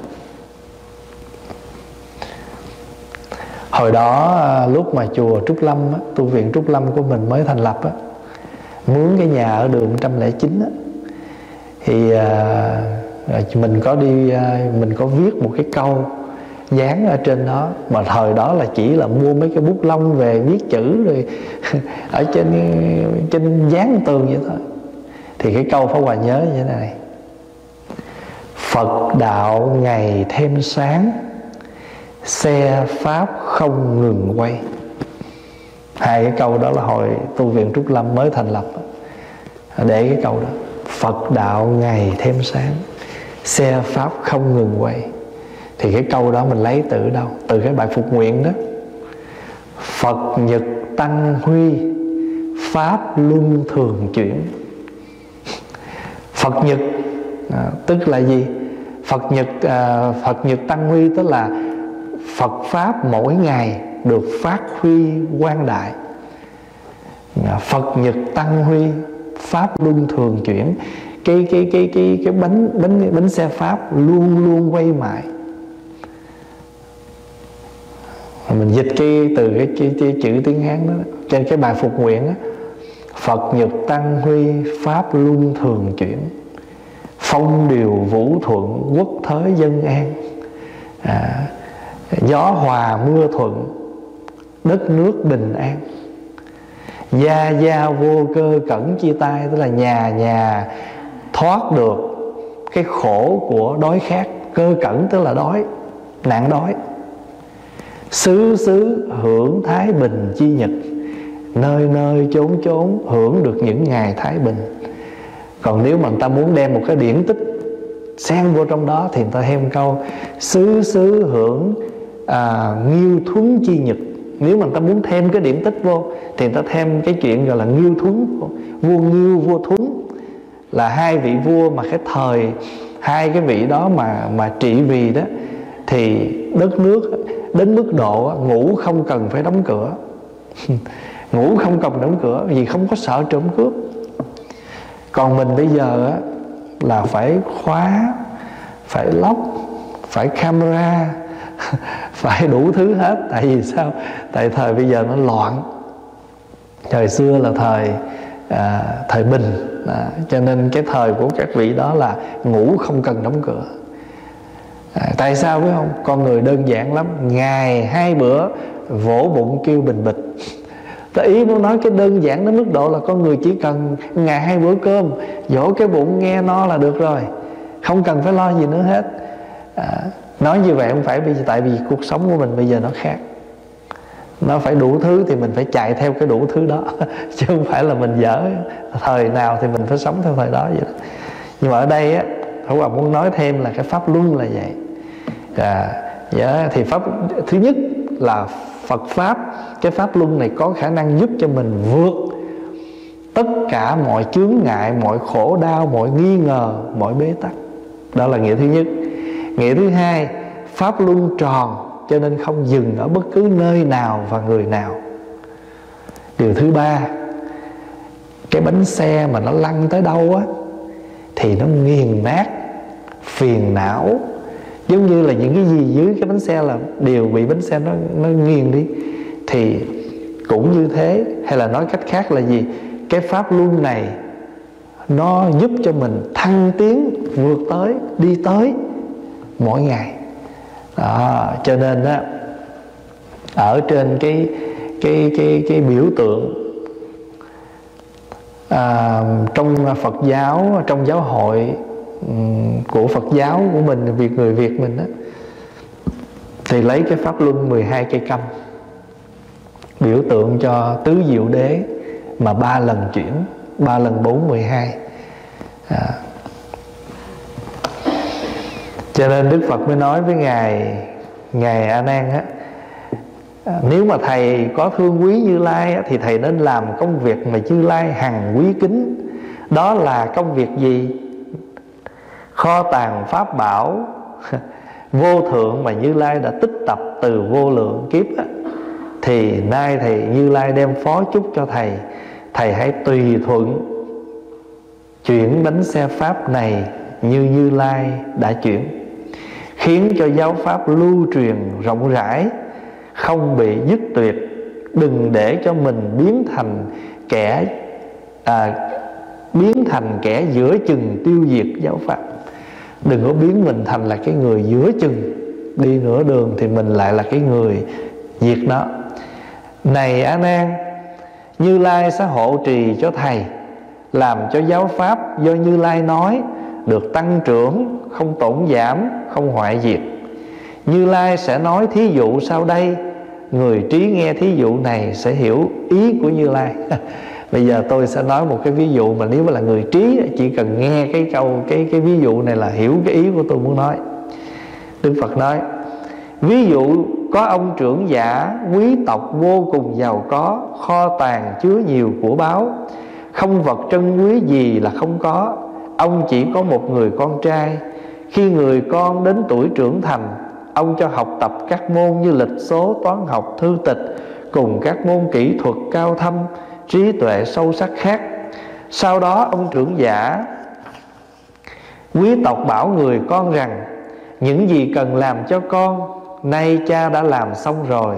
Hồi đó lúc mà chùa Trúc Lâm á, tu viện Trúc Lâm của mình mới thành lập á, mướn cái nhà ở đường một trăm lẻ chín á, thì à, mình có đi à, mình có viết một cái câu dán ở trên đó, mà thời đó là chỉ là mua mấy cái bút lông về viết chữ rồi ở trên trên dán tường vậy thôi. Thì cái câu Pháp Hòa nhớ như thế này: Phật đạo ngày thêm sáng, xe pháp không ngừng quay. Hai cái câu đó là hồi tu viện Trúc Lâm mới thành lập, để cái câu đó: Phật đạo ngày thêm sáng, xe pháp không ngừng quay. Thì cái câu đó mình lấy từ đâu? Từ cái bài phục nguyện đó: Phật nhật tăng huy, pháp luân thường chuyển. Phật nhật à, tức là gì? Phật nhật à, Phật nhật tăng huy tức là Phật pháp mỗi ngày được phát huy quang đại. à, Phật nhật tăng huy, pháp luân thường chuyển. Cái cái cái cái cái bánh bánh bánh xe pháp luôn luôn quay mãi. Mình dịch cái từ cái, cái, cái chữ tiếng Hán đó, đó trên cái bài phục nguyện đó: Phật nhật tăng huy, pháp luân thường chuyển, phong điều vũ thuận, quốc thới dân an. à, Gió hòa mưa thuận, đất nước bình an. Gia gia vô cơ cẩn chia tay, tức là nhà nhà thoát được cái khổ của đói khát. Cơ cẩn tức là đói, nạn đói. Xứ xứ hưởng thái bình chi nhật, nơi nơi chốn chốn hưởng được những ngày thái bình. Còn nếu mà người ta muốn đem một cái điển tích xen vô trong đó thì người ta thêm câu xứ xứ hưởng à, nghiêu thuấn chi nhật. Nếu mà người ta muốn thêm cái điển tích vô thì người ta thêm cái chuyện gọi là nghiêu thuấn, vua Nghiêu vua Thuấn, là hai vị vua mà cái thời hai cái vị đó mà mà trị vì đó, thì đất nước đến mức độ ngủ không cần phải đóng cửa. Ngủ không cần đóng cửa vì không có sợ trộm cướp. Còn mình bây giờ á, là phải khóa, phải lock, phải camera, phải đủ thứ hết. Tại vì sao? Tại thời bây giờ nó loạn. Thời xưa là thời à, thời Bình à, cho nên cái thời của các vị đó là ngủ không cần đóng cửa. à, Tại sao biết không? Con người đơn giản lắm, ngày hai bữa vỗ bụng kêu bình bịch. Ta ý muốn nói cái đơn giản đến mức độ là con người chỉ cần ngày hai bữa cơm, dỗ cái bụng nghe no là được rồi, không cần phải lo gì nữa hết. à, Nói như vậy không phải bây giờ, tại vì cuộc sống của mình bây giờ nó khác. Nó phải đủ thứ thì mình phải chạy theo cái đủ thứ đó chứ không phải là mình dở thời nào thì mình phải sống theo thời đó vậy đó. Nhưng mà ở đây á, Pháp Hòa muốn nói thêm là cái pháp luân là vậy. à, dạ, thì pháp thứ nhất là Phật pháp, cái pháp luân này có khả năng giúp cho mình vượt tất cả mọi chướng ngại, mọi khổ đau, mọi nghi ngờ, mọi bế tắc. Đó là nghĩa thứ nhất. Nghĩa thứ hai, pháp luân tròn cho nên không dừng ở bất cứ nơi nào và người nào. Điều thứ ba, cái bánh xe mà nó lăn tới đâu á thì nó nghiền nát phiền não. Giống như là những cái gì dưới cái bánh xe là đều bị bánh xe nó, nó nghiền đi. Thì cũng như thế. Hay là nói cách khác là gì? Cái pháp luân này nó giúp cho mình thăng tiến, vượt tới, đi tới mỗi ngày đó. Cho nên á, ở trên cái cái cái cái biểu tượng à, trong Phật giáo, trong giáo hội um, của Phật giáo của mình, Việt người Việt mình đó, thì lấy cái pháp luân mười hai cây câm biểu tượng cho tứ diệu đế mà ba lần chuyển, ba lần bốn mười hai. à. Cho nên Đức Phật mới nói với ngài ngài A Nan á, nếu mà thầy có thương quý Như Lai á, thì thầy nên làm công việc mà Như Lai hằng quý kính. Đó là công việc gì? Kho tàng pháp bảo vô thượng mà Như Lai đã tích tập từ vô lượng kiếp á, thì nay thầy Như Lai đem phó chúc cho thầy. Thầy hãy tùy thuận chuyển bánh xe pháp này như Như Lai đã chuyển, khiến cho giáo pháp lưu truyền rộng rãi, không bị dứt tuyệt. Đừng để cho mình biến thành kẻ à, biến thành kẻ giữa chừng tiêu diệt giáo pháp. Đừng có biến mình thành là cái người giữa chừng, đi nửa đường thì mình lại là cái người diệt nó. Này A Nan, Như Lai sẽ hộ trì cho thầy, làm cho giáo pháp do Như Lai nói được tăng trưởng, không tổn giảm, không hoại diệt. Như Lai sẽ nói thí dụ sau đây, người trí nghe thí dụ này sẽ hiểu ý của Như Lai. Bây giờ tôi sẽ nói một cái ví dụ mà nếu mà là người trí chỉ cần nghe cái câu cái cái ví dụ này là hiểu cái ý của tôi muốn nói. Đức Phật nói: ví dụ có ông trưởng giả quý tộc vô cùng giàu có, kho tàng chứa nhiều của báu, không vật trân quý gì là không có. Ông chỉ có một người con trai. Khi người con đến tuổi trưởng thành, ông cho học tập các môn như lịch số, toán học, thư tịch, cùng các môn kỹ thuật cao thâm, trí tuệ sâu sắc khác. Sau đó ông trưởng giả quý tộc bảo người con rằng: những gì cần làm cho con, nay cha đã làm xong rồi.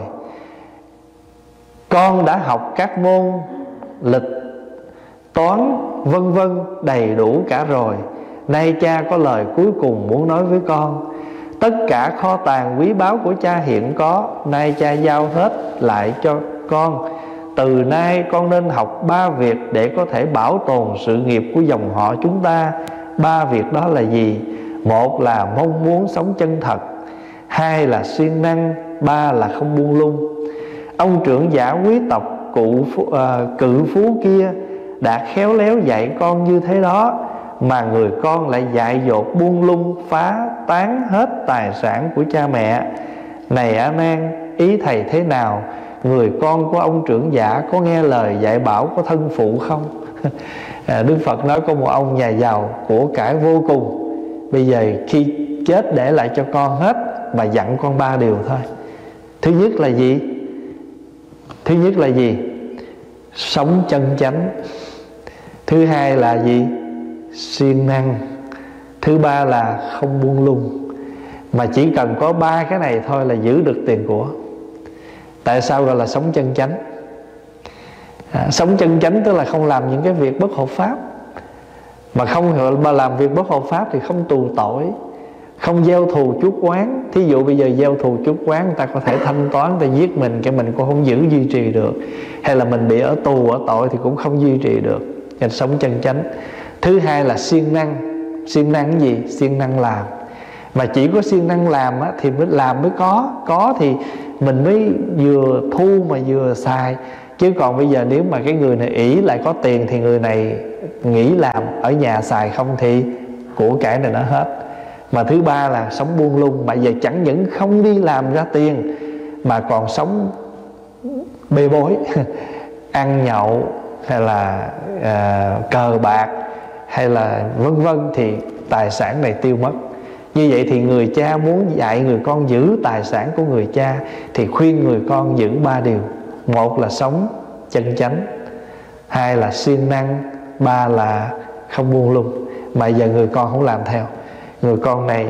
Con đã học các môn lịch, toán, vân vân đầy đủ cả rồi. Nay cha có lời cuối cùng muốn nói với con. Tất cả kho tàng quý báu của cha hiện có, nay cha giao hết lại cho con. Từ nay con nên học ba việc để có thể bảo tồn sự nghiệp của dòng họ chúng ta. Ba việc đó là gì? Một là mong muốn sống chân thật, hai là siêng năng, ba là không buông lung. Ông trưởng giả quý tộc cụ phú, uh, cự phú kia đã khéo léo dạy con như thế đó, mà người con lại dại dột buông lung, phá tán hết tài sản của cha mẹ. Này A Nan, ý thầy thế nào? Người con của ông trưởng giả có nghe lời dạy bảo, có thân phụ không? à, Đức Phật nói có một ông nhà giàu của cải vô cùng, bây giờ khi chết để lại cho con hết, mà dặn con ba điều thôi. Thứ nhất là gì? Thứ nhất là gì? Sống chân chánh. Thứ hai là gì? Siêng năng. Thứ ba là không buông lung. Mà chỉ cần có ba cái này thôi là giữ được tiền của. Tại sao gọi là sống chân chánh? à, Sống chân chánh tức là không làm những cái việc bất hợp pháp. Mà không mà làm việc bất hợp pháp thì không tù tội, không gieo thù chuốc oán. Thí dụ bây giờ gieo thù chuốc oán, người ta có thể thanh toán, người ta giết mình, cái mình cũng không giữ duy trì được. Hay là mình bị ở tù ở tội thì cũng không duy trì được. Nên sống chân chánh. Thứ hai là siêng năng. Siêng năng cái gì? Siêng năng làm. Mà chỉ có siêng năng làm á, thì mới làm mới có. Có thì mình mới vừa thu mà vừa xài. Chứ còn bây giờ nếu mà cái người này ỷ lại có tiền thì người này nghỉ làm, ở nhà xài không thì của cải này nó hết. Mà thứ ba là sống buông lung. Mà giờ chẳng những không đi làm ra tiền, mà còn sống bê bối ăn nhậu, hay là à, cờ bạc, hay là vân vân, thì tài sản này tiêu mất. Như vậy thì người cha muốn dạy người con giữ tài sản của người cha, thì khuyên người con giữ ba điều. Một là sống chân chánh, hai là siêng năng, ba là không buông lung. Mà giờ người con không làm theo. Người con này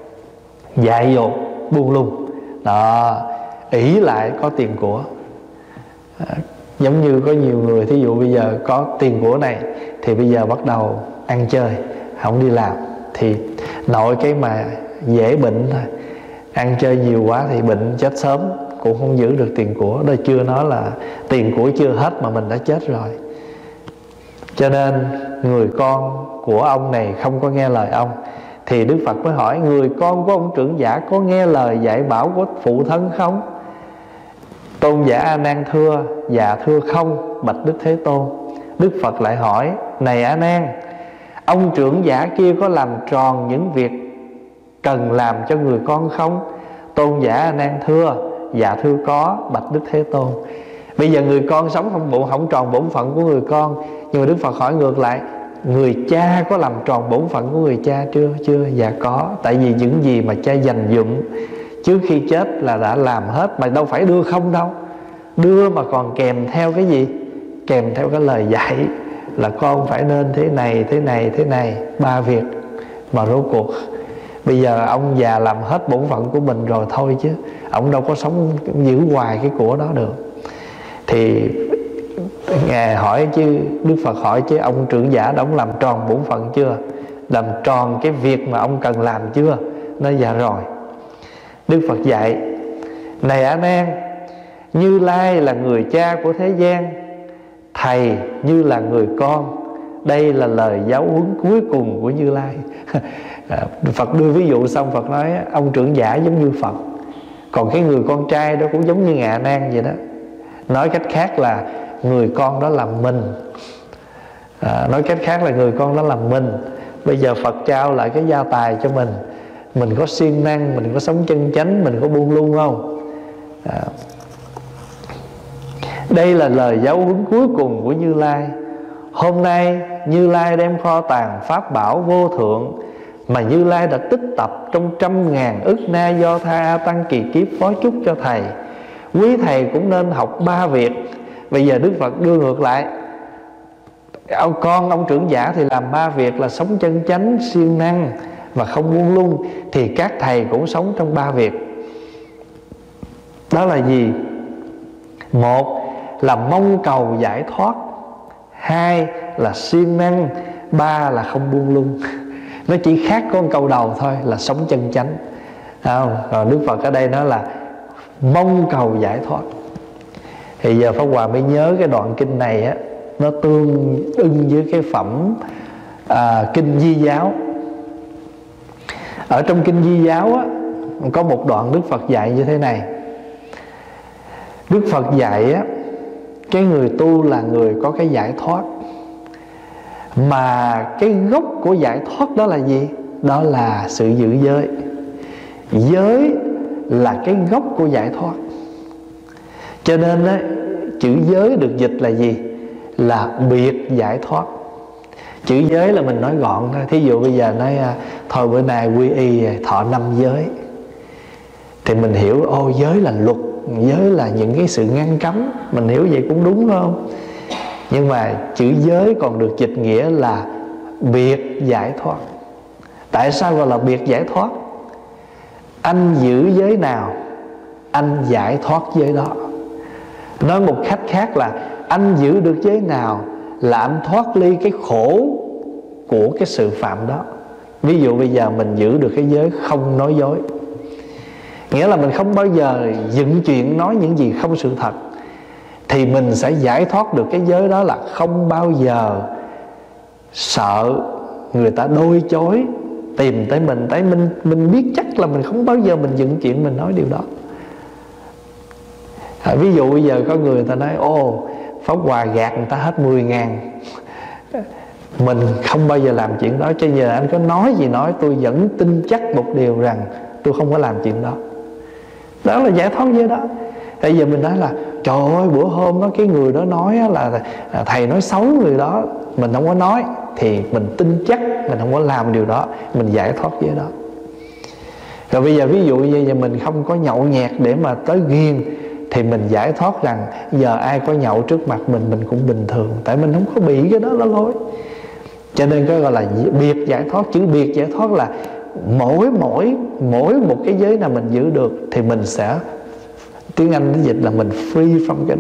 dại dột buông lung đó, ỷ lại có tiền của. à, Giống như có nhiều người, thí dụ bây giờ có tiền của này thì bây giờ bắt đầu ăn chơi, không đi làm, thì nội cái mà dễ bệnh thôi. Ăn chơi nhiều quá thì bệnh chết sớm. cũng không giữ được tiền của. Đây chưa nói là tiền của chưa hết mà mình đã chết rồi. Cho nên người con của ông này không có nghe lời ông, thì Đức Phật mới hỏi: người con của ông trưởng giả có nghe lời dạy bảo của phụ thân không? Tôn giả A Nan thưa: dạ thưa không, bạch Đức Thế Tôn. Đức Phật lại hỏi: này A Nan, ông trưởng giả kia có làm tròn những việc cần làm cho người con không? Tôn giả A Nan thưa: dạ thưa có, bạch Đức Thế Tôn. Bây giờ người con sống không bổn không tròn bổn phận của người con, nhưng mà Đức Phật hỏi ngược lại: người cha có làm tròn bổn phận của người cha chưa? Chưa. Dạ có. Tại vì những gì mà cha dành dụm trước khi chết là đã làm hết, mà đâu phải đưa không đâu. Đưa mà còn kèm theo cái gì? Kèm theo cái lời dạy là con phải nên thế này, thế này, thế này, ba việc. Mà rốt cuộc bây giờ ông già làm hết bổn phận của mình rồi thôi, chứ ông đâu có sống giữ hoài cái của đó được. Thì Ngài hỏi chứ, Đức Phật hỏi chứ ông trưởng giả đó, ông làm tròn bổn phận chưa? Làm tròn cái việc mà ông cần làm chưa? Nói dạ rồi. Đức Phật dạy: này A Nan, Như Lai là người cha của thế gian, thầy như là người con. Đây là lời giáo huấn cuối cùng của Như Lai. Phật đưa ví dụ xong, Phật nói ông trưởng giả giống như Phật, còn cái người con trai đó cũng giống như Ngài A Nan vậy đó. Nói cách khác là người con đó là mình. à, Nói cách khác là người con đó là mình. Bây giờ Phật trao lại cái gia tài cho mình, mình có siêng năng, mình có sống chân chánh, mình có buông lung không? à, Đây là lời giáo huấn cuối cùng của Như Lai. Hôm nay Như Lai đem kho tàng pháp bảo vô thượng mà Như Lai đã tích tập trong trăm ngàn ức na do tha A Tăng kỳ kiếp phó chúc cho thầy. Quý thầy cũng nên học ba việc. Bây giờ Đức Phật đưa ngược lại: ông con ông trưởng giả thì làm ba việc là sống chân chánh, siêng năng và không buông lung. Thì các thầy cũng sống trong ba việc. Đó là gì? Một là mong cầu giải thoát, hai là siêng năng, ba là không buông lung. Nó chỉ khác có một câu đầu thôi là sống chân chánh. Không? Rồi Đức Phật ở đây nói là mong cầu giải thoát. Thì giờ Pháp Hòa mới nhớ cái đoạn kinh này á, nó tương ưng với cái phẩm à, kinh Di Giáo. Ở trong kinh Di Giáo á, có một đoạn Đức Phật dạy như thế này. Đức Phật dạy á, cái người tu là người có cái giải thoát. Mà cái gốc của giải thoát đó là gì? Đó là sự giữ giới. Giới là cái gốc của giải thoát. Cho nên á, chữ giới được dịch là gì? Là biệt giải thoát. Chữ giới là mình nói gọn thôi. Thí dụ bây giờ nói thôi bữa nay quy y thọ năm giới, thì mình hiểu ô giới là luật, giới là những cái sự ngăn cấm. Mình hiểu vậy cũng đúng không? Nhưng mà chữ giới còn được dịch nghĩa là biệt giải thoát. Tại sao gọi là biệt giải thoát? Anh giữ giới nào, anh giải thoát giới đó. Nói một cách khác là anh giữ được giới nào là anh thoát ly cái khổ của cái sự phạm đó. Ví dụ bây giờ mình giữ được cái giới không nói dối, nghĩa là mình không bao giờ dựng chuyện nói những gì không sự thật, thì mình sẽ giải thoát được cái giới đó là không bao giờ sợ người ta đôi chối tìm tới mình. Tại mình mình biết chắc là mình không bao giờ mình dựng chuyện mình nói điều đó. à, Ví dụ bây giờ có người, người ta nói ô Pháp Hòa gạt người ta hết mười ngàn, mình không bao giờ làm chuyện đó. Cho giờ anh có nói gì nói, tôi vẫn tin chắc một điều rằng tôi không có làm chuyện đó. Đó là giải thoát giới đó. Bây giờ mình nói là trời ơi bữa hôm đó cái người đó nói là thầy nói xấu người đó, mình không có nói, thì mình tin chắc mình không có làm điều đó, mình giải thoát giới đó. Rồi bây giờ ví dụ như giờ mình không có nhậu nhẹt để mà tới ghiền, thì mình giải thoát rằng giờ ai có nhậu trước mặt mình, mình cũng bình thường, tại mình không có bị cái đó đó thôi. Cho nên cái gọi là biệt giải thoát. Chữ biệt giải thoát là mỗi mỗi mỗi một cái giới nào mình giữ được thì mình sẽ, tiếng Anh nó dịch là mình free from cái đó.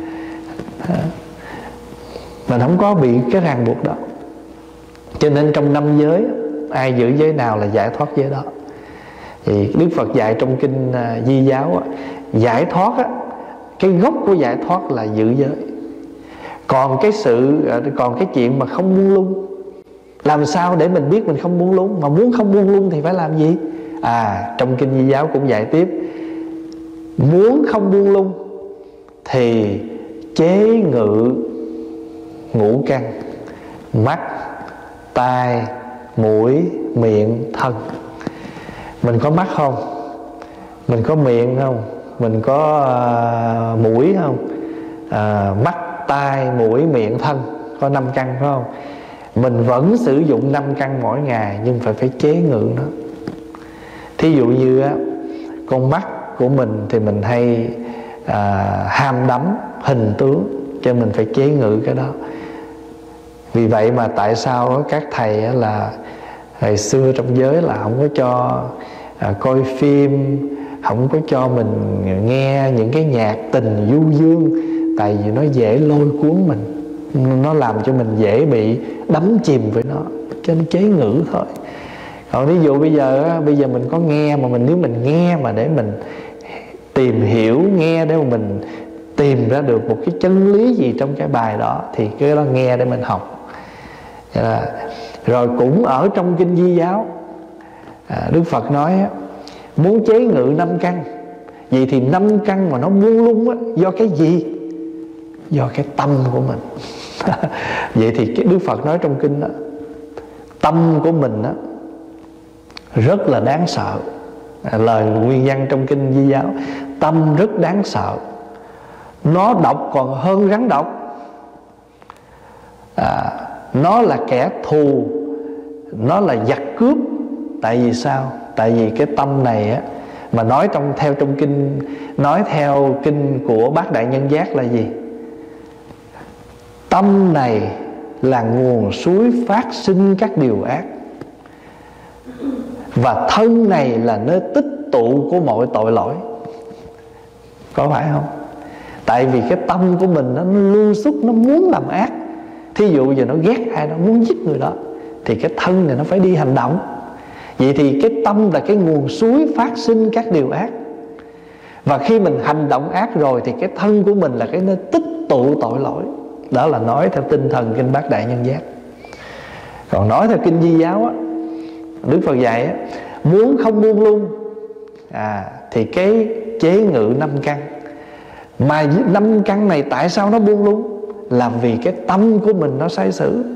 Mình không có bị cái ràng buộc đó. Cho nên trong năm giới, ai giữ giới nào là giải thoát giới đó. Thì Đức Phật dạy trong kinh Di Giáo, giải thoát á, cái gốc của giải thoát là giữ giới. Còn cái sự Còn cái chuyện mà không buông lung, làm sao để mình biết mình không buông lung? Mà muốn không buông lung thì phải làm gì? À, trong Kinh Di Giáo cũng dạy tiếp, muốn không buông lung thì chế ngự ngũ căn: mắt, tai, mũi, miệng, thân. Mình có mắt không? Mình có miệng không? Mình có uh, mũi không? Uh, mắt, tai, mũi, miệng, thân, có năm căn phải không? Mình vẫn sử dụng năm căn mỗi ngày, nhưng phải phải chế ngự nó. Thí dụ như á, con mắt của mình thì mình hay à, ham đắm hình tướng, cho mình phải chế ngự cái đó. Vì vậy mà tại sao các thầy là hồi xưa trong giới là không có cho à, coi phim, không có cho mình nghe những cái nhạc tình du dương, tại vì nó dễ lôi cuốn mình, nó làm cho mình dễ bị đắm chìm với nó, cho nên chế ngự thôi. Còn ví dụ bây giờ bây giờ mình có nghe, mà mình nếu mình nghe mà để mình tìm hiểu, nghe để mà mình tìm ra được một cái chân lý gì trong cái bài đó, thì cái đó nghe để mình học. Rồi cũng ở trong Kinh Di Giáo, à, Đức Phật nói muốn chế ngự năm căn. Vậy thì năm căn mà nó buông lung á, do cái gì? Do cái tâm của mình. Vậy thì cái Đức Phật nói trong kinh đó, tâm của mình đó rất là đáng sợ. à, Lời nguyên văn trong Kinh Di Giáo, tâm rất đáng sợ, nó độc còn hơn rắn độc. à, Nó là kẻ thù, nó là giặc cướp. Tại vì sao? Tại vì cái tâm này á, mà nói trong theo trong kinh, nói theo kinh của Bát Đại Nhân Giác là gì? Tâm này là nguồn suối phát sinh các điều ác, và thân này là nơi tích tụ của mọi tội lỗi. Có phải không? Tại vì cái tâm của mình nó lưu xuất, nó muốn làm ác. Thí dụ giờ nó ghét ai, nó muốn giết người đó, thì cái thân này nó phải đi hành động. Vậy thì cái tâm là cái nguồn suối phát sinh các điều ác. Và khi mình hành động ác rồi thì cái thân của mình là cái nơi tích tụ tội lỗi. Đó là nói theo tinh thần Kinh Bát Đại Nhân Giác. Còn nói theo Kinh Di Giáo á, Đức Phật dạy á, muốn không buông lung à, thì cái chế ngự năm căn. Mà năm căn này tại sao nó buông lung? Là vì cái tâm của mình nó sai sử.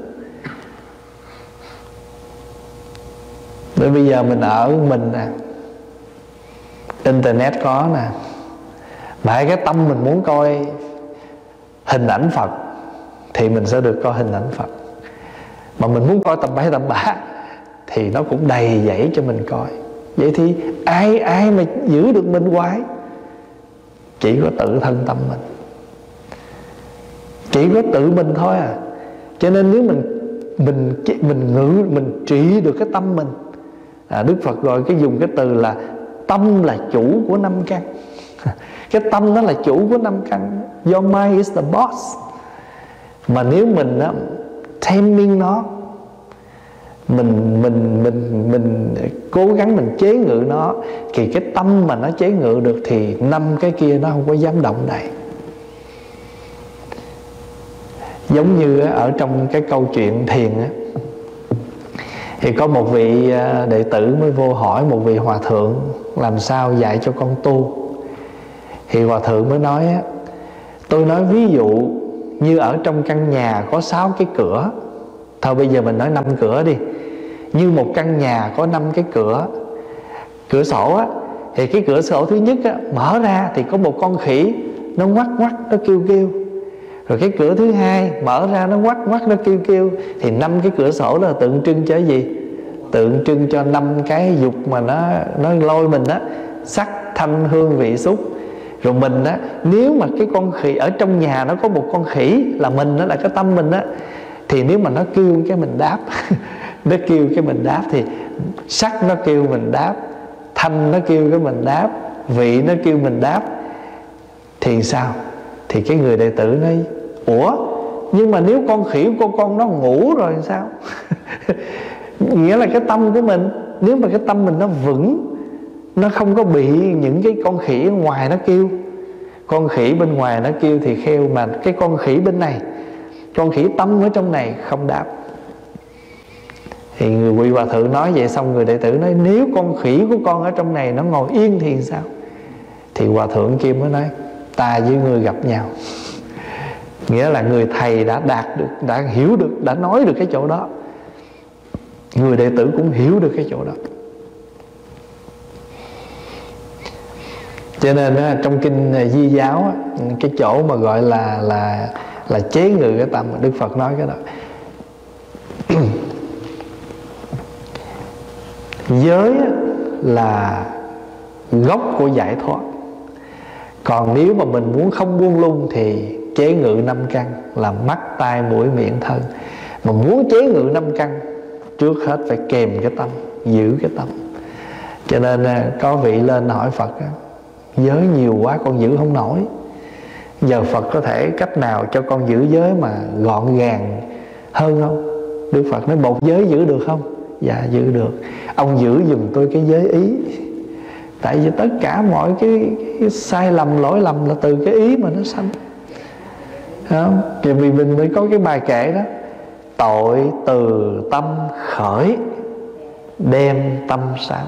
Bởi bây giờ mình ở mình nè, internet có nè, mà cái tâm mình muốn coi hình ảnh Phật thì mình sẽ được coi hình ảnh Phật. Mà mình muốn coi tầm bậy tầm bạ thì nó cũng đầy dẫy cho mình coi. Vậy thì ai ai mà giữ được mình hoài? Chỉ có tự thân tâm mình, chỉ có tự mình thôi à. Cho nên nếu mình mình mình ngự, mình trị được cái tâm mình, à, Đức Phật gọi cái dùng cái từ là tâm là chủ của năm căn. Cái tâm nó là chủ của năm căn. Your mind is the boss. Mà nếu mình á, taming nó, mình mình mình mình cố gắng mình chế ngự nó, thì cái tâm mà nó chế ngự được thì năm cái kia nó không có dám động đậy. Giống như ở trong cái câu chuyện thiền á, thì có một vị đệ tử mới vô hỏi một vị hòa thượng làm sao dạy cho con tu. Thì hòa thượng mới nói á, tôi nói ví dụ như ở trong căn nhà có sáu cái cửa. Thôi bây giờ mình nói năm cửa đi. Như một căn nhà có năm cái cửa, cửa sổ á, thì cái cửa sổ thứ nhất á, mở ra thì có một con khỉ, nó ngoắc ngoắc, nó kêu kêu. Rồi cái cửa thứ hai mở ra, nó ngoắc ngoắc, nó kêu kêu. Thì năm cái cửa sổ đó là tượng trưng cho gì? Tượng trưng cho năm cái dục mà nó nó lôi mình á, sắc, thanh, hương, vị, xúc. Rồi mình á, nếu mà cái con khỉ ở trong nhà nó có một con khỉ là mình, đó là cái tâm mình á, thì nếu mà nó kêu cái mình đáp nó kêu cái mình đáp, thì sắc nó kêu mình đáp, thanh nó kêu cái mình đáp, vị nó kêu mình đáp. Thì sao? Thì cái người đệ tử nói, ủa nhưng mà nếu con khỉ của con nó ngủ rồi thì sao? Nghĩa là cái tâm của mình, nếu mà cái tâm mình nó vững, nó không có bị những cái con khỉ ở ngoài nó kêu. Con khỉ bên ngoài nó kêu thì kheo, mà cái con khỉ bên này, con khỉ tâm ở trong này không đáp. Thì người Vị Hòa Thượng nói vậy, xong người đệ tử nói nếu con khỉ của con ở trong này nó ngồi yên thì sao? Thì Hòa Thượng kia mới nói ta với người gặp nhau. Nghĩa là người thầy đã đạt được, đã hiểu được, đã nói được cái chỗ đó, người đệ tử cũng hiểu được cái chỗ đó. Cho nên trong kinh Di Giáo, cái chỗ mà gọi là là là chế ngự cái tâm, Đức Phật nói cái đó. Giới là gốc của giải thoát. Còn nếu mà mình muốn không buông lung thì chế ngự năm căn là mắt, tai, mũi, miệng, thân. Mà muốn chế ngự năm căn, trước hết phải kèm cái tâm, giữ cái tâm. Cho nên có vị lên hỏi Phật, giới nhiều quá con giữ không nổi, giờ Phật có thể cách nào cho con giữ giới mà gọn gàng hơn không? Đức Phật nói một giới giữ được không? Dạ giữ được. Ông giữ giùm tôi cái giới ý. Tại vì tất cả mọi cái, cái sai lầm, lỗi lầm là từ cái ý mà nó sanh. Không? Vì mình mới có cái bài kệ đó: tội từ tâm khởi, đem tâm sáng.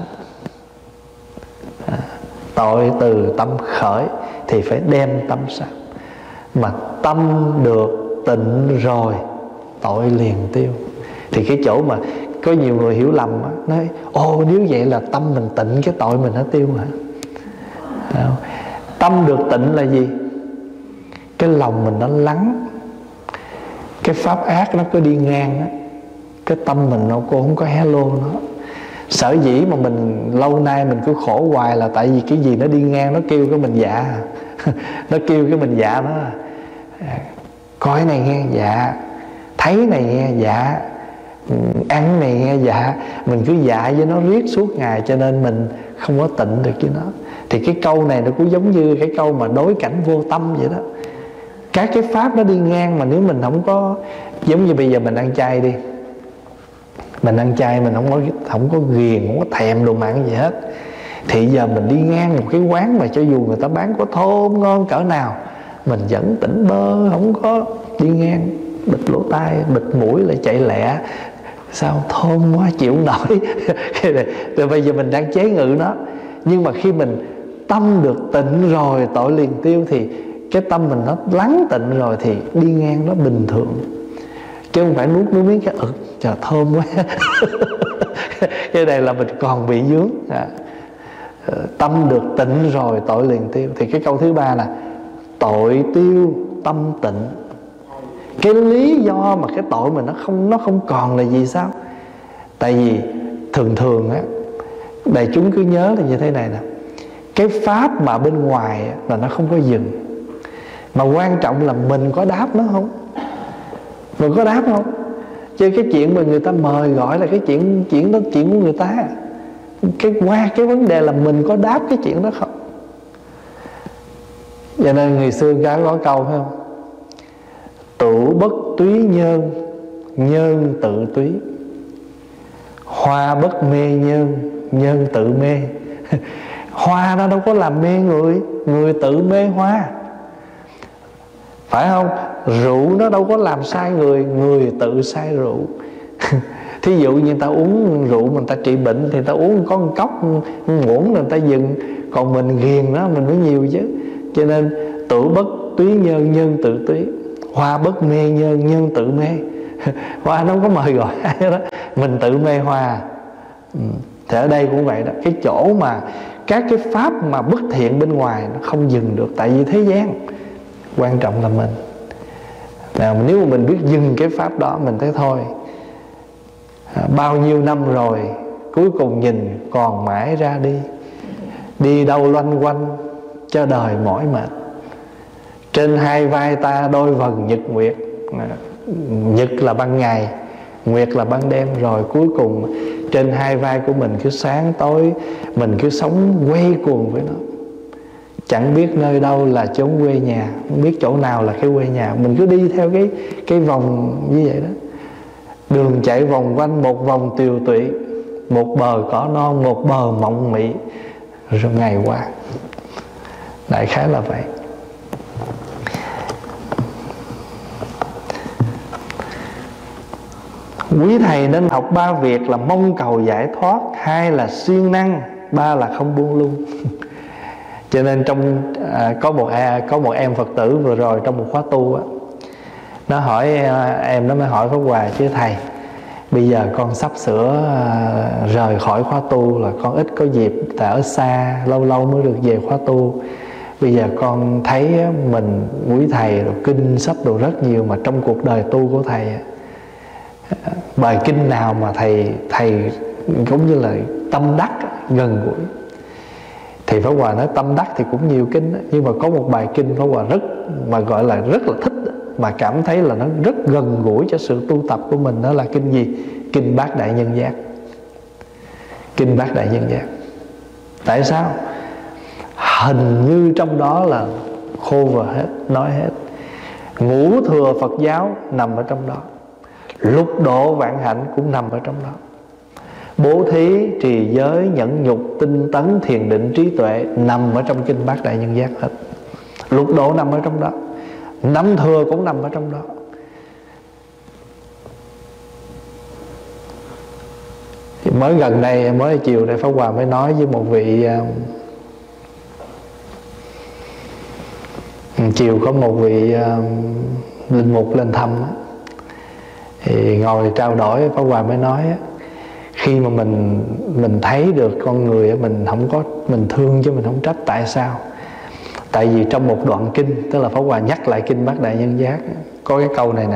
à, Tội từ tâm khởi thì phải đem tâm sáng. Mà tâm được tịnh rồi, tội liền tiêu. Thì cái chỗ mà có nhiều người hiểu lầm á, nói ô nếu vậy là tâm mình tịnh, cái tội mình nó tiêu hả? Không. Tâm được tịnh là gì? Cái lòng mình nó lắng, cái pháp ác nó cứ đi ngang á, cái tâm mình nó cô không có hello nó. Sở dĩ mà mình lâu nay mình cứ khổ hoài là tại vì cái gì nó đi ngang nó kêu cái mình dạ. Nó kêu cái mình dạ nó coi này nghe dạ, thấy này nghe dạ, ăn này nghe dạ. Mình cứ dạ với nó riết suốt ngày, cho nên mình không có tịnh được với nó. Thì cái câu này nó cũng giống như cái câu mà đối cảnh vô tâm vậy đó. Các cái pháp nó đi ngang mà nếu mình không có, giống như bây giờ mình ăn chay đi, mình ăn chay mình không có không có ghiền, không có thèm đồ mặn gì hết, thì giờ mình đi ngang một cái quán mà cho dù người ta bán có thơm ngon cỡ nào, mình vẫn tỉnh bơ, không có đi ngang bịt lỗ tai, bịt mũi lại chạy lẹ. Sao thơm quá chịu nổi. Rồi bây giờ mình đang chế ngự nó. Nhưng mà khi mình tâm được tịnh rồi, tội liền tiêu, thì cái tâm mình nó lắng tịnh rồi thì đi ngang nó bình thường, chứ không phải nuốt nước miếng cái ừ trời thơm quá. Cái này là mình còn bị vướng. à, Tâm được tịnh rồi, tội liền tiêu. Thì cái câu thứ ba là tội tiêu tâm tịnh. Cái lý do mà cái tội mình nó không nó không còn là gì sao? Tại vì thường thường á, đại chúng cứ nhớ là như thế này nè, cái pháp mà bên ngoài là nó không có dừng, mà quan trọng là mình có đáp nó không, mình có đáp không. Chứ cái chuyện mà người ta mời gọi là cái chuyện chuyện đó chuyện của người ta. Cái qua cái vấn đề là mình có đáp cái chuyện đó không. Cho nên người xưa có có câu phải không? Tửu bất túy nhân, nhân tự túy. Hoa bất mê nhân, nhân tự mê. Hoa nó đâu có làm mê người, người tự mê hoa, phải không? Rượu nó đâu có làm sai người, người tự sai rượu. Thí dụ như người ta uống rượu mà người ta trị bệnh thì người ta uống có một cốc muỗng người ta dừng, còn mình ghiền nó mình mới nhiều chứ. Cho nên tửu bất túy nhân, nhân tự túy. Hoa bất mê nhân, nhân tự mê. Hoa nó không có mời gọi ai đó, mình tự mê hoa. ừ. Thì ở đây cũng vậy đó. Cái chỗ mà các cái pháp mà bất thiện bên ngoài nó không dừng được, tại vì thế gian quan trọng là mình. Nào nếu mà mình biết dừng cái pháp đó, mình thấy thôi, à, bao nhiêu năm rồi, cuối cùng nhìn còn mãi ra đi, đi đâu loanh quanh cho đời mỏi mệt. Trên hai vai ta đôi vầng nhật nguyệt, à, nhật là ban ngày, nguyệt là ban đêm. Rồi cuối cùng trên hai vai của mình cứ sáng tối, mình cứ sống quay cuồng với nó. Chẳng biết nơi đâu là chốn quê nhà, không biết chỗ nào là cái quê nhà. Mình cứ đi theo cái cái vòng như vậy đó. Đường chạy vòng quanh một vòng tiều tụy, một bờ cỏ non, một bờ mộng mị. rồi ngày qua. Đại khái là vậy. Quý thầy nên học ba việc là mong cầu giải thoát, hai là siêng năng, ba là không buông lung. Cho nên trong à, có một à, có một em Phật tử vừa rồi trong một khóa tu á, nó hỏi à, em nó mới hỏi Pháp Hòa: chứ thầy, bây giờ con sắp sửa à, rời khỏi khóa tu, là con ít có dịp, tại ở xa lâu lâu mới được về khóa tu. Bây giờ con thấy mình quý thầy rồi kinh sách đồ rất nhiều, mà trong cuộc đời tu của thầy, bài kinh nào mà thầy thầy cũng như là tâm đắc, gần gũi? Thì Pháp Hòa nói tâm đắc thì cũng nhiều kinh, nhưng mà có một bài kinh Pháp Hòa rất, mà gọi là rất là thích, mà cảm thấy là nó rất gần gũi cho sự tu tập của mình. Đó là kinh gì? Kinh Bát Đại Nhân Giác. Kinh Bát Đại Nhân Giác. Tại sao? Hình như trong đó là cover hết, nói hết. Ngũ thừa Phật giáo nằm ở trong đó, lục độ vạn hạnh cũng nằm ở trong đó, bố thí, trì giới, nhẫn nhục, tinh tấn, thiền định, trí tuệ nằm ở trong kinh Bát Đại Nhân Giác hết. Lục độ nằm ở trong đó, năm thừa cũng nằm ở trong đó. Thì mới gần đây, mới chiều đây Pháp Hòa mới nói với một vị, chiều có một vị linh mục lên thăm, thì ngồi trao đổi, Pháp Hòa mới nói: khi mà mình mình thấy được con người, mình không có, mình thương chứ mình không trách. Tại sao? Tại vì trong một đoạn kinh, tức là Pháp Hòa nhắc lại kinh Bát Đại Nhân Giác, có cái câu này nè: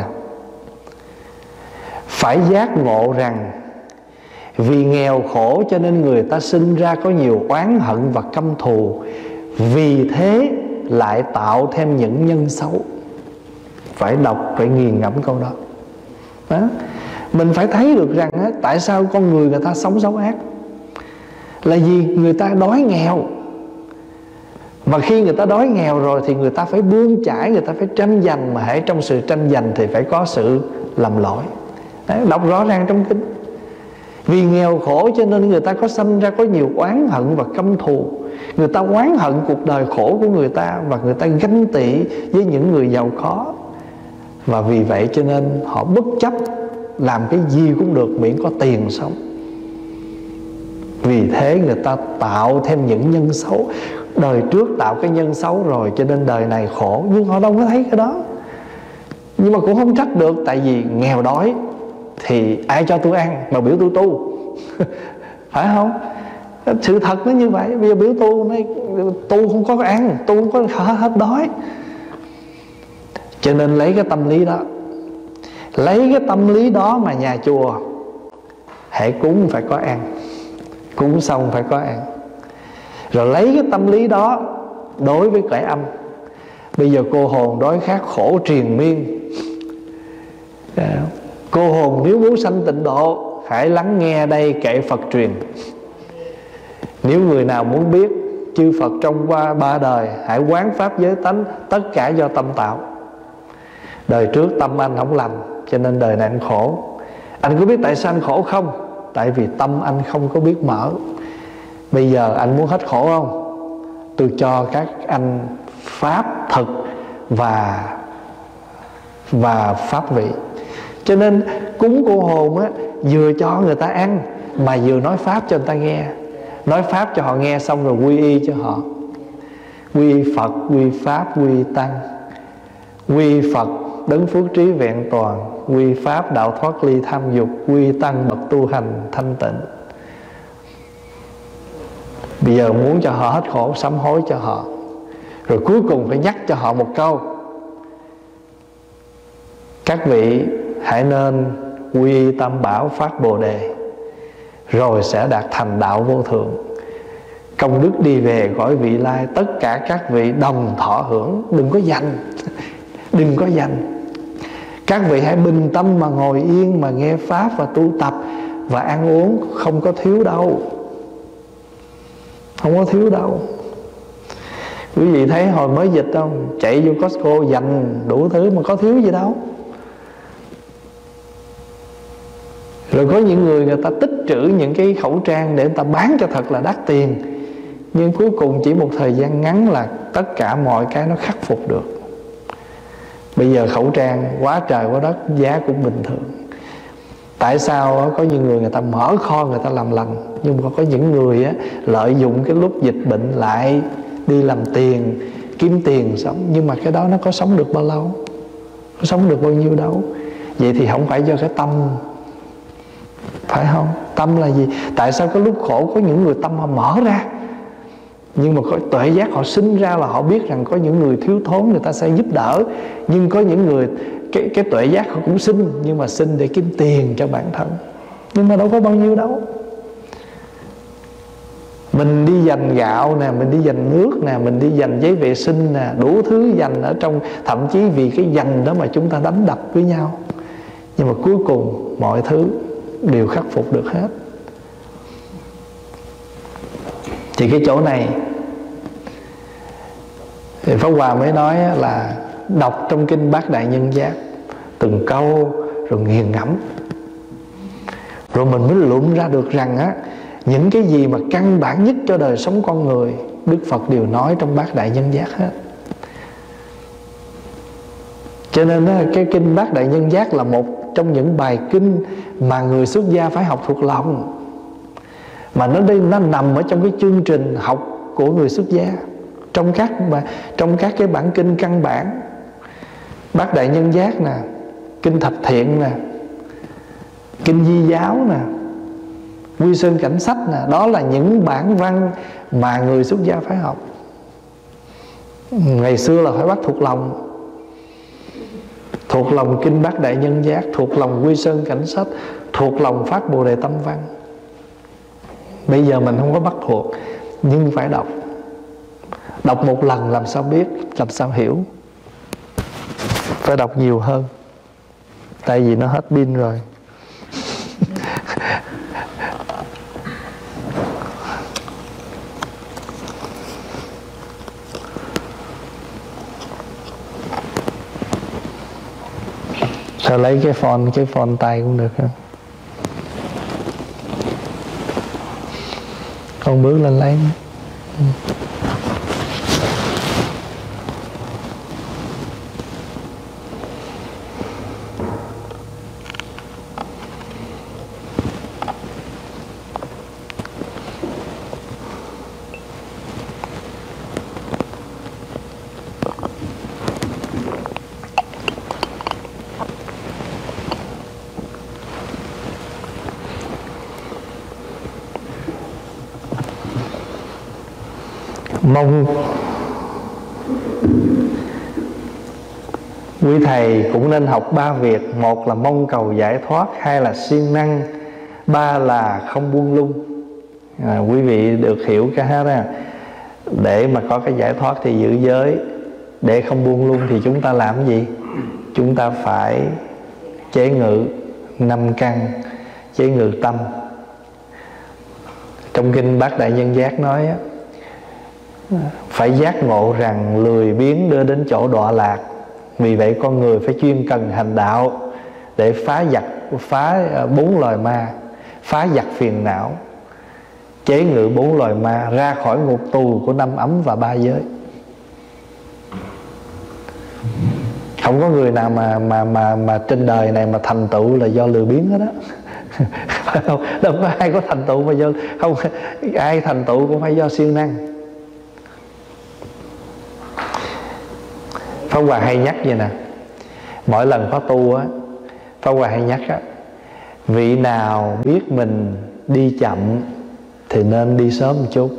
phải giác ngộ rằng vì nghèo khổ cho nên người ta sinh ra có nhiều oán hận và căm thù, vì thế lại tạo thêm những nhân xấu. Phải đọc, phải nghiền ngẫm câu đó. Đó. Mình phải thấy được rằng á, tại sao con người người ta sống xấu ác, là vì người ta đói nghèo. Và khi người ta đói nghèo rồi thì người ta phải bươn chải, người ta phải tranh giành. Mà hễ trong sự tranh giành thì phải có sự lầm lỗi. Đấy, đọc rõ ràng trong kinh. Vì nghèo khổ cho nên người ta có sinh ra có nhiều oán hận và căm thù. Người ta oán hận cuộc đời khổ của người ta, và người ta ganh tị với những người giàu có. Và vì vậy cho nên họ bất chấp làm cái gì cũng được miễn có tiền sống. Vì thế người ta tạo thêm những nhân xấu. Đời trước tạo cái nhân xấu rồi cho nên đời này khổ, nhưng họ đâu có thấy cái đó. Nhưng mà cũng không trách được, tại vì nghèo đói thì ai cho tôi ăn mà biểu tôi tu? Phải không? Sự thật nó như vậy. Bây giờ biểu tu, nói tu không có ăn, tu không có hết đói. Cho nên lấy cái tâm lý đó, lấy cái tâm lý đó mà nhà chùa hễ cúng phải có ăn, cúng xong phải có ăn. Rồi lấy cái tâm lý đó đối với cõi âm. Bây giờ cô hồn đói khát khổ triền miên, cô hồn nếu muốn sanh tịnh độ hãy lắng nghe đây kệ Phật truyền. Nếu người nào muốn biết chư Phật trong qua ba đời, hãy quán pháp giới tánh, tất cả do tâm tạo. Đời trước tâm anh không lành cho nên đời này anh khổ. Anh có biết tại sao anh khổ không? Tại vì tâm anh không có biết mở. Bây giờ anh muốn hết khổ không? Tôi cho các anh pháp thực và và pháp vị. Cho nên cúng cô hồn á, vừa cho người ta ăn mà vừa nói pháp cho người ta nghe. Nói pháp cho họ nghe xong rồi quy y cho họ. Quy y Phật, quy Pháp, quy Tăng. Quy Phật đấng phước trí vẹn toàn, quy Pháp đạo thoát ly tham dục, quy Tăng bậc tu hành thanh tịnh. Bây giờ muốn cho họ hết khổ, sám hối cho họ. Rồi cuối cùng phải nhắc cho họ một câu: các vị hãy nên quy y Tam Bảo, phát Bồ Đề, rồi sẽ đạt thành đạo vô thượng. Công đức đi về cõi vị lai, tất cả các vị đồng thọ hưởng. Đừng có giành, đừng có giành. Các vị hãy bình tâm mà ngồi yên, mà nghe pháp và tu tập, và ăn uống không có thiếu đâu, không có thiếu đâu. Quý vị thấy hồi mới dịch không? Chạy vô Costco dành đủ thứ mà có thiếu gì đâu. Rồi có những người người ta tích trữ những cái khẩu trang để người ta bán cho thật là đắt tiền, Nhưng cuối cùng chỉ một thời gian ngắn là tất cả mọi cái nó khắc phục được. Bây giờ khẩu trang quá trời quá đất, giá cũng bình thường. Tại sao có những người người ta mở kho người ta làm lành, nhưng mà có những người lợi dụng cái lúc dịch bệnh lại đi làm tiền, kiếm tiền sống. Nhưng mà cái đó nó có sống được bao lâu, có sống được bao nhiêu đâu. Vậy thì không phải do cái tâm, phải không? Tâm là gì? Tại sao cái lúc khổ có những người tâm họ mở ra, nhưng mà có tuệ giác họ sinh ra là họ biết rằng có những người thiếu thốn người ta sẽ giúp đỡ. Nhưng có những người cái, cái tuệ giác họ cũng sinh, nhưng mà sinh để kiếm tiền cho bản thân, nhưng mà đâu có bao nhiêu đâu. Mình đi giành gạo nè, mình đi giành nước nè, mình đi giành giấy vệ sinh nè, đủ thứ giành ở trong. Thậm chí vì cái giành đó mà chúng ta đánh đập với nhau. Nhưng mà cuối cùng mọi thứ đều khắc phục được hết. Thì cái chỗ này thì Pháp Hòa mới nói là đọc trong kinh Bát Đại Nhân Giác từng câu rồi nghiền ngẫm, rồi mình mới luận ra được rằng á, những cái gì mà căn bản nhất cho đời sống con người, Đức Phật đều nói trong Bát Đại Nhân Giác hết. Cho nên á, cái kinh Bát Đại Nhân Giác là một trong những bài kinh mà người xuất gia phải học thuộc lòng. Mà nó đây nó nằm ở trong cái chương trình học của người xuất gia, trong các mà trong các cái bản kinh căn bản. Bát Đại Nhân Giác nè, kinh Thập Thiện nè, kinh Di Giáo nè, Quy Sơn Cảnh Sách nè, đó là những bản văn mà người xuất gia phải học. Ngày xưa là phải bắt thuộc lòng, thuộc lòng kinh Bát Đại Nhân Giác, thuộc lòng Quy Sơn Cảnh Sách, thuộc lòng Phát Bồ Đề Tâm Văn. Bây giờ mình không có bắt thuộc, nhưng phải đọc. Đọc một lần làm sao biết, làm sao hiểu. Phải đọc nhiều hơn, tại vì nó hết pin rồi. Sao lấy cái phone, cái phone tay cũng được không? Con bước lên lấy. Ừ. Mong quý thầy cũng nên học ba việc. Một là mong cầu giải thoát, hai là siêng năng, ba là không buông lung. à, Quý vị được hiểu cái hết á. Để mà có cái giải thoát thì giữ giới, để không buông lung thì chúng ta làm cái gì? Chúng ta phải chế ngự năm căn, chế ngự tâm. Trong kinh Bát Đại Nhân Giác nói á, phải giác ngộ rằng lười biếng đưa đến chỗ đọa lạc. Vì vậy con người phải chuyên cần hành đạo để phá giặc, phá bốn loài ma, phá giặc phiền não, chế ngự bốn loài ma, ra khỏi ngục tù của năm ấm và ba giới. Không có người nào mà mà mà mà trên đời này mà thành tựu là do lười biếng hết đó. Không, đâu có ai có thành tựu mà do không, ai thành tựu cũng phải do siêng năng. Pháp Hòa hay nhắc vậy nè, mỗi lần khóa tu á, Pháp Hòa hay nhắc á, vị nào biết mình đi chậm thì nên đi sớm một chút.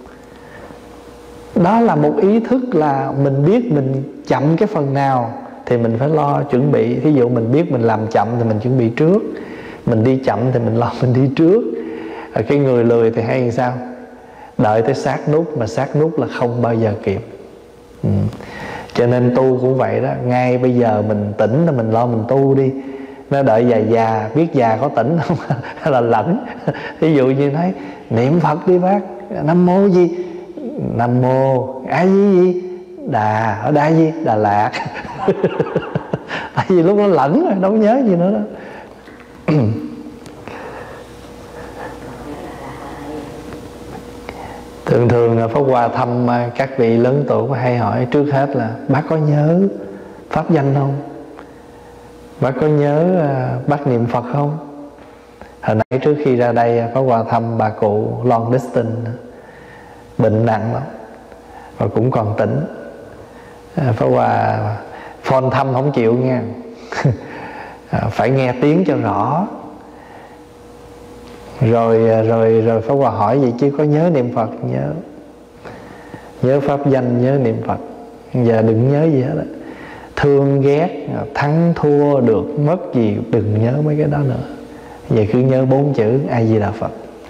Đó là một ý thức là mình biết mình chậm cái phần nào thì mình phải lo chuẩn bị. Thí dụ mình biết mình làm chậm thì mình chuẩn bị trước, mình đi chậm thì mình lo mình đi trước. Ở cái người lười thì hay làm sao? Đợi tới sát nút, mà sát nút là không bao giờ kịp. ừ. Cho nên tu cũng vậy đó. Ngay bây giờ mình tỉnh là mình lo mình tu đi. Nó đợi già già, biết già có tỉnh không hay là lẫn. Ví dụ như thấy niệm Phật đi bác, Nam Mô gì? Nam Mô A Di gì? Đà, ở Đà gì? Đà Lạt. Tại vì lúc đó lẫn rồi, đâu có nhớ gì nữa đó. Thường thường Pháp Hòa thăm các vị lớn tuổi hay hỏi trước hết là bác có nhớ pháp danh không? Bác có nhớ bác niệm Phật không? Hồi nãy trước khi ra đây Pháp Hòa thăm bà cụ long distance, bệnh nặng lắm và cũng còn tỉnh. Pháp Hòa phone thăm không chịu nha. Phải nghe tiếng cho rõ. Rồi rồi rồi Pháp Hòa hỏi vậy chứ có nhớ niệm Phật? Nhớ. Nhớ pháp danh, nhớ niệm Phật. Giờ đừng nhớ gì hết đó. Thương ghét, thắng thua, được mất gì đừng nhớ mấy cái đó nữa. Vậy cứ nhớ bốn chữ A Di Đà Phật.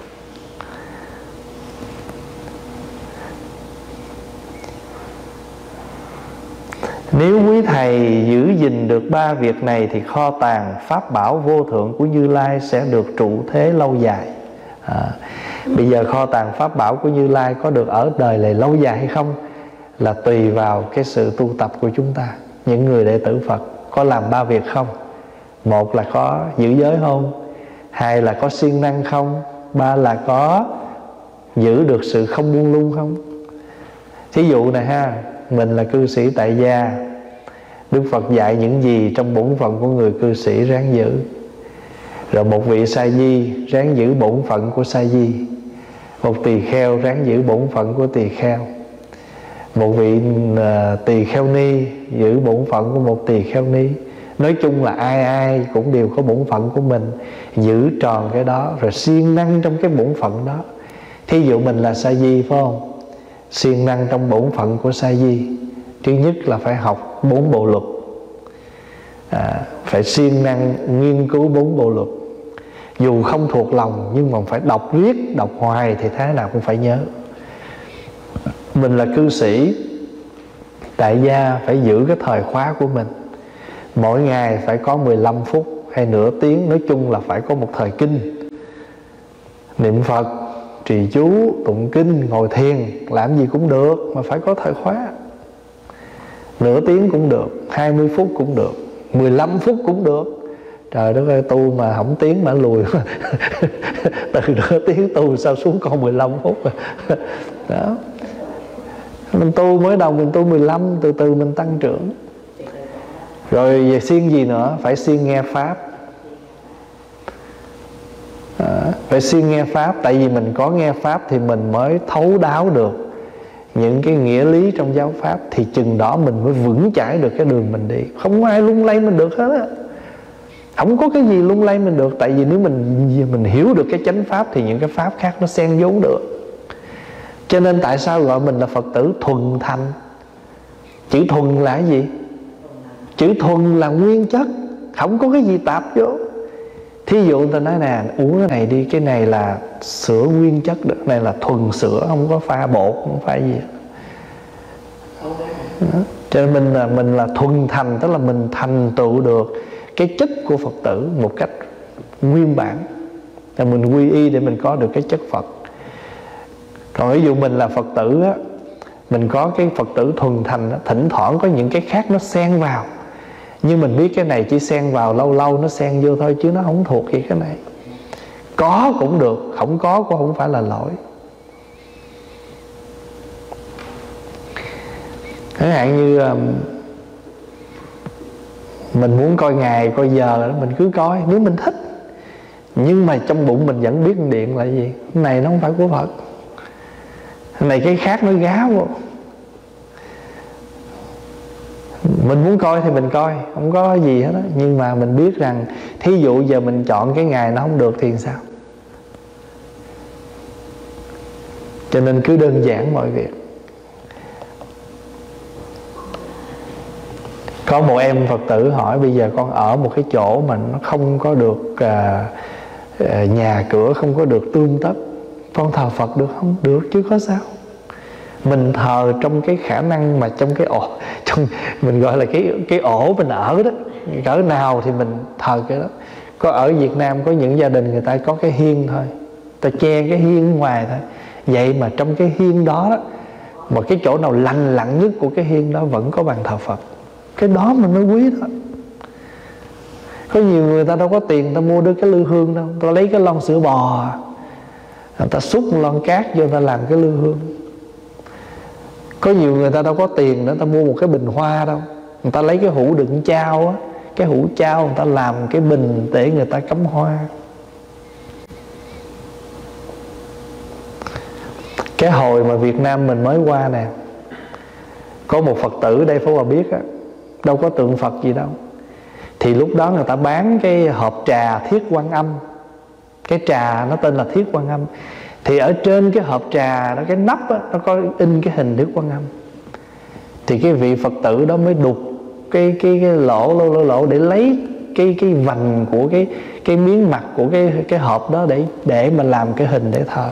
Nếu quý thầy giữ gìn được ba việc này thì kho tàng pháp bảo vô thượng của Như Lai sẽ được trụ thế lâu dài. à, Bây giờ kho tàng pháp bảo của Như Lai có được ở đời này lâu dài hay không là tùy vào cái sự tu tập của chúng ta. Những người đệ tử Phật có làm ba việc không? Một là có giữ giới không? Hai là có siêng năng không? Ba là có giữ được sự không buông lung không? Thí dụ này ha, mình là cư sĩ tại gia, Đức Phật dạy những gì trong bổn phận của người cư sĩ ráng giữ. Rồi một vị sa di ráng giữ bổn phận của sa di, một tỳ kheo ráng giữ bổn phận của tỳ kheo, một vị uh, tỳ kheo ni giữ bổn phận của một tỳ kheo ni. Nói chung là ai ai cũng đều có bổn phận của mình, giữ tròn cái đó rồi siêng năng trong cái bổn phận đó. Thí dụ mình là sa di phải không? Siêng năng trong bổn phận của sa di, thứ nhất là phải học bốn bộ luật, à, phải siêng năng nghiên cứu bốn bộ luật. Dù không thuộc lòng nhưng mà phải đọc riết, đọc hoài thì thế nào cũng phải nhớ. Mình là cư sĩ tại gia phải giữ cái thời khóa của mình. Mỗi ngày phải có mười lăm phút hay nửa tiếng, nói chung là phải có một thời kinh. Niệm Phật, trì chú, tụng kinh, ngồi thiền, làm gì cũng được, mà phải có thời khóa. Nửa tiếng cũng được, hai mươi phút cũng được, mười lăm phút cũng được. Trời đất ơi, tu mà không tiếng mà lùi. Từ nửa tiếng tu sao xuống còn mười lăm phút. Đó. Mình tu mới đầu mình tu mười lăm, từ từ mình tăng trưởng. Rồi về siêng gì nữa? Phải siêng nghe Pháp. À, phải siêng nghe Pháp. Tại vì mình có nghe Pháp thì mình mới thấu đáo được những cái nghĩa lý trong giáo Pháp. Thì chừng đó mình mới vững chãi được cái đường mình đi. Không có ai lung lay mình được hết á. Không có cái gì lung lay mình được. Tại vì nếu mình mình hiểu được cái chánh Pháp thì những cái Pháp khác nó xen vốn được. Cho nên tại sao gọi mình là Phật tử thuần thành? Chữ thuần là cái gì? Chữ thuần là nguyên chất, không có cái gì tạp vô. Thí dụ người ta nói nè, uống cái này đi, cái này là sữa nguyên chất, cái này là thuần sữa, không có pha bột, không phải gì. Đó. Cho nên mình là, mình là thuần thành, tức là mình thành tựu được cái chất của Phật tử một cách nguyên bản. Là mình quy y để mình có được cái chất Phật. Còn ví dụ mình là Phật tử á, mình có cái Phật tử thuần thành á, thỉnh thoảng có những cái khác nó xen vào. Nhưng mình biết cái này chỉ xen vào lâu lâu nó xen vô thôi, chứ nó không thuộc gì cái này. Có cũng được, không có cũng không phải là lỗi. Chẳng hạn như mình muốn coi ngày, coi giờ đó, mình cứ coi nếu mình thích. Nhưng mà trong bụng mình vẫn biết điện là gì. Cái này nó không phải của Phật, cái này cái khác nó gá vô. Mình muốn coi thì mình coi, không có gì hết đó. Nhưng mà mình biết rằng thí dụ giờ mình chọn cái ngày nó không được thì sao? Cho nên cứ đơn giản mọi việc. Có một em Phật tử hỏi bây giờ con ở một cái chỗ mà nó không có được à, à, nhà cửa, không có được tươm tất, con thờ Phật được không? Được chứ có sao. Mình thờ trong cái khả năng mà trong cái ổ, trong mình gọi là cái cái ổ mình ở đó, cỡ nào thì mình thờ cái đó. Có ở Việt Nam có những gia đình người ta có cái hiên thôi, ta che cái hiên ngoài thôi. Vậy mà trong cái hiên đó, đó mà cái chỗ nào lành lặn nhất của cái hiên đó vẫn có bàn thờ Phật. Cái đó mình mới quý đó. Có nhiều người ta đâu có tiền ta mua được cái lư hương đâu, ta lấy cái lon sữa bò, Người ta xúc một lon cát vô, người ta làm cái lư hương. Có nhiều người ta đâu có tiền nữa, người ta mua một cái bình hoa đâu. Người ta lấy cái hũ đựng chao á, cái hũ chao người ta làm cái bình để người ta cắm hoa. Cái hồi mà Việt Nam mình mới qua nè, có một Phật tử đây Pháp Hòa biết á, đâu có tượng Phật gì đâu. Thì lúc đó người ta bán cái hộp trà Thiết Quan Âm. Cái trà nó tên là Thiết Quan Âm. Thì ở trên cái hộp trà đó, cái nắp á, nó có in cái hình Thiết Quan Âm. Thì cái vị Phật tử đó mới đục cái cái, cái lỗ, lỗ lỗ lỗ để lấy cái cái vành của cái cái miếng mặt của cái cái hộp đó để để mà làm cái hình để thờ.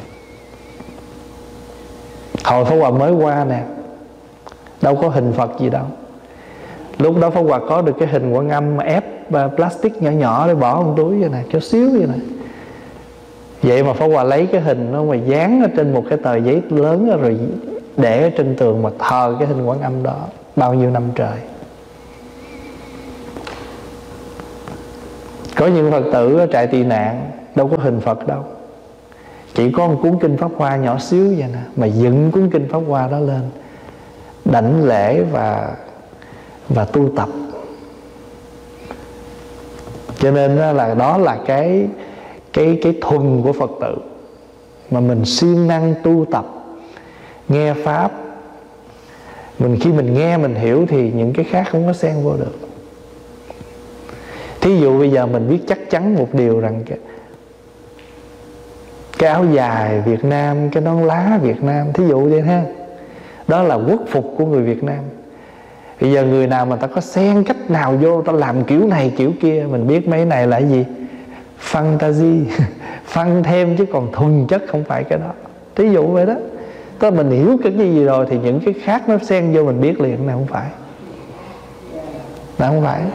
Hồi Pháp Hòa mới qua nè, đâu có hình Phật gì đâu. Lúc đó Pháp Hòa có được cái hình Quan Âm mà ép plastic nhỏ nhỏ để bỏ trong túi vậy nè, cho xíu vậy nè. Vậy mà Pháp Hòa lấy cái hình nó mà dán ở trên một cái tờ giấy lớn rồi để ở trên tường mà thờ cái hình Quan Âm đó bao nhiêu năm trời. Có những Phật tử ở trại tị nạn đâu có hình Phật đâu, chỉ có một cuốn kinh Pháp Hoa nhỏ xíu vậy nè, mà dựng cuốn kinh Pháp Hoa đó lên đảnh lễ và và tu tập. Cho nên là đó là cái cái cái thuần của Phật tử mà mình siêng năng tu tập, nghe pháp. Mình khi mình nghe mình hiểu thì những cái khác không có xen vô được. Thí dụ bây giờ mình biết chắc chắn một điều rằng cái, cái áo dài Việt Nam, cái nón lá Việt Nam, thí dụ vậy ha, đó là quốc phục của người Việt Nam. Bây giờ người nào mà ta có xen cách nào vô, ta làm kiểu này kiểu kia, mình biết mấy này là cái gì? Fantasy phân thêm chứ còn thuần chất không phải cái đó. Thí dụ vậy đó. Tức là mình hiểu cái gì rồi thì những cái khác nó xen vô mình biết liền này không phải. Này không phải.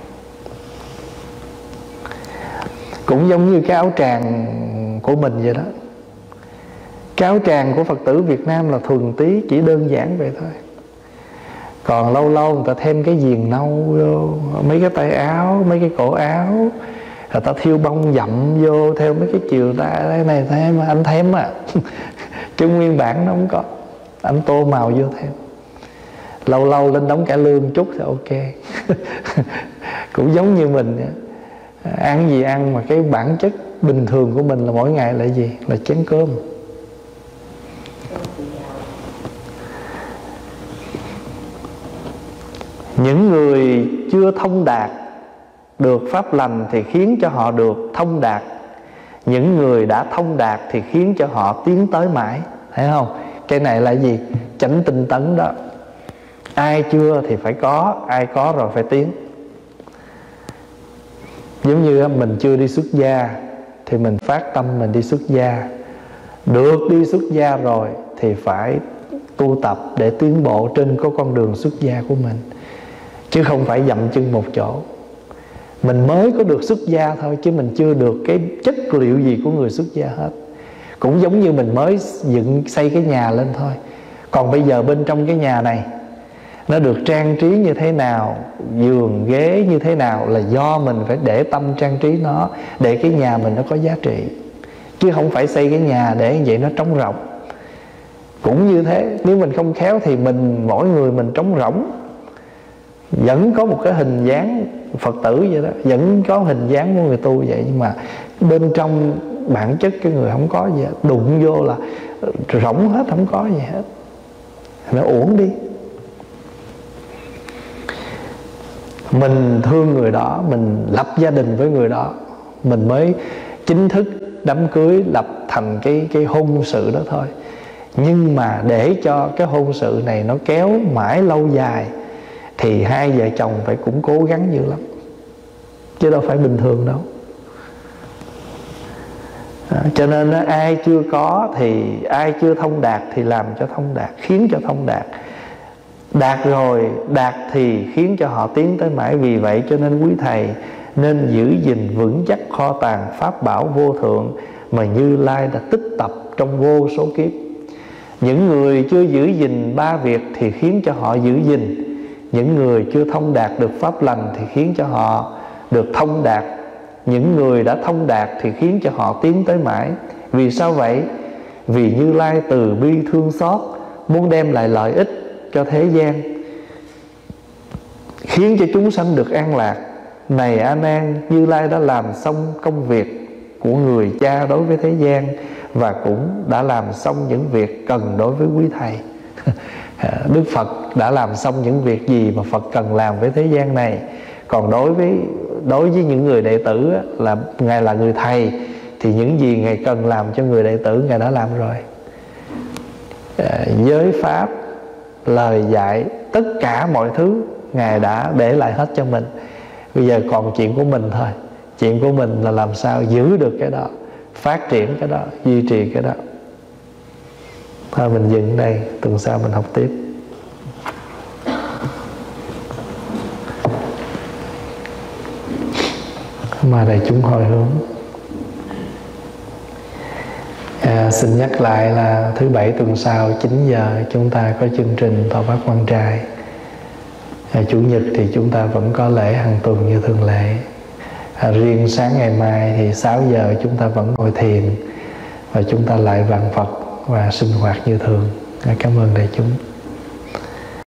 Cũng giống như cái áo tràng của mình vậy đó. Cái áo tràng của Phật tử Việt Nam là thuần tí, chỉ đơn giản vậy thôi. Còn lâu lâu người ta thêm cái viền nâu vô, mấy cái tay áo, mấy cái cổ áo, người ta thiêu bông dặm vô theo mấy cái chiều ta cái này thêm, anh thêm à chứ nguyên bản nó không có, anh tô màu vô thêm. Lâu lâu lên đóng cải lương chút thì ok cũng giống như mình ăn gì ăn mà cái bản chất bình thường của mình là mỗi ngày là gì? Là chén cơm. Những người chưa thông đạt được pháp lành thì khiến cho họ được thông đạt. Những người đã thông đạt thì khiến cho họ tiến tới mãi. Thấy không? Cái này là gì? Chánh tinh tấn đó. Ai chưa thì phải có, ai có rồi phải tiến. Giống như mình chưa đi xuất gia thì mình phát tâm mình đi xuất gia. Được đi xuất gia rồi thì phải tu tập để tiến bộ trên có con đường xuất gia của mình, chứ không phải dậm chân một chỗ. Mình mới có được xuất gia thôi, chứ mình chưa được cái chất liệu gì của người xuất gia hết. Cũng giống như mình mới dựng xây cái nhà lên thôi. Còn bây giờ bên trong cái nhà này nó được trang trí như thế nào, giường ghế như thế nào là do mình phải để tâm trang trí nó, để cái nhà mình nó có giá trị, chứ không phải xây cái nhà để vậy nó trống rỗng. Cũng như thế, nếu mình không khéo thì mình mỗi người mình trống rỗng, vẫn có một cái hình dáng Phật tử vậy đó, vẫn có hình dáng của người tu vậy, nhưng mà bên trong bản chất cái người không có gì hết. Đụng vô là rỗng hết, không có gì hết, nó uổng đi. Mình thương người đó, mình lập gia đình với người đó, mình mới chính thức đám cưới, lập thành cái, cái hôn sự đó thôi. Nhưng mà để cho cái hôn sự này nó kéo mãi lâu dài thì hai vợ chồng phải cũng cố gắng dữ lắm, chứ đâu phải bình thường đâu. À, cho nên ai chưa có thì ai chưa thông đạt thì làm cho thông đạt, khiến cho thông đạt. Đạt rồi, đạt thì khiến cho họ tiến tới mãi. Vì vậy cho nên quý thầy nên giữ gìn vững chắc kho tàng pháp bảo vô thượng mà Như Lai đã tích tập trong vô số kiếp. Những người chưa giữ gìn ba việc thì khiến cho họ giữ gìn. Những người chưa thông đạt được pháp lành thì khiến cho họ được thông đạt. Những người đã thông đạt thì khiến cho họ tiến tới mãi. Vì sao vậy? Vì Như Lai từ bi thương xót, muốn đem lại lợi ích cho thế gian, khiến cho chúng sanh được an lạc. Này A Nan, Như Lai đã làm xong công việc của người cha đối với thế gian, và cũng đã làm xong những việc cần đối với quý thầy. Đức Phật đã làm xong những việc gì mà Phật cần làm với thế gian này. Còn đối với đối với những người đệ tử là Ngài là người thầy, thì những gì Ngài cần làm cho người đệ tử Ngài đã làm rồi. Giới pháp, lời dạy, tất cả mọi thứ Ngài đã để lại hết cho mình. Bây giờ còn chuyện của mình thôi. Chuyện của mình là làm sao giữ được cái đó, phát triển cái đó, duy trì cái đó. Thôi mình dừng đây, tuần sau mình học tiếp. Mà đại chúng hồi hướng. À, xin nhắc lại là thứ bảy tuần sau chín giờ chúng ta có chương trình thọ bát quan trai. À, Chủ nhật thì chúng ta vẫn có lễ hàng tuần như thường lệ. À, riêng sáng ngày mai thì sáu giờ chúng ta vẫn ngồi thiền, và chúng ta lại vạn Phật và sinh hoạt như thường. À, cảm ơn đại chúng.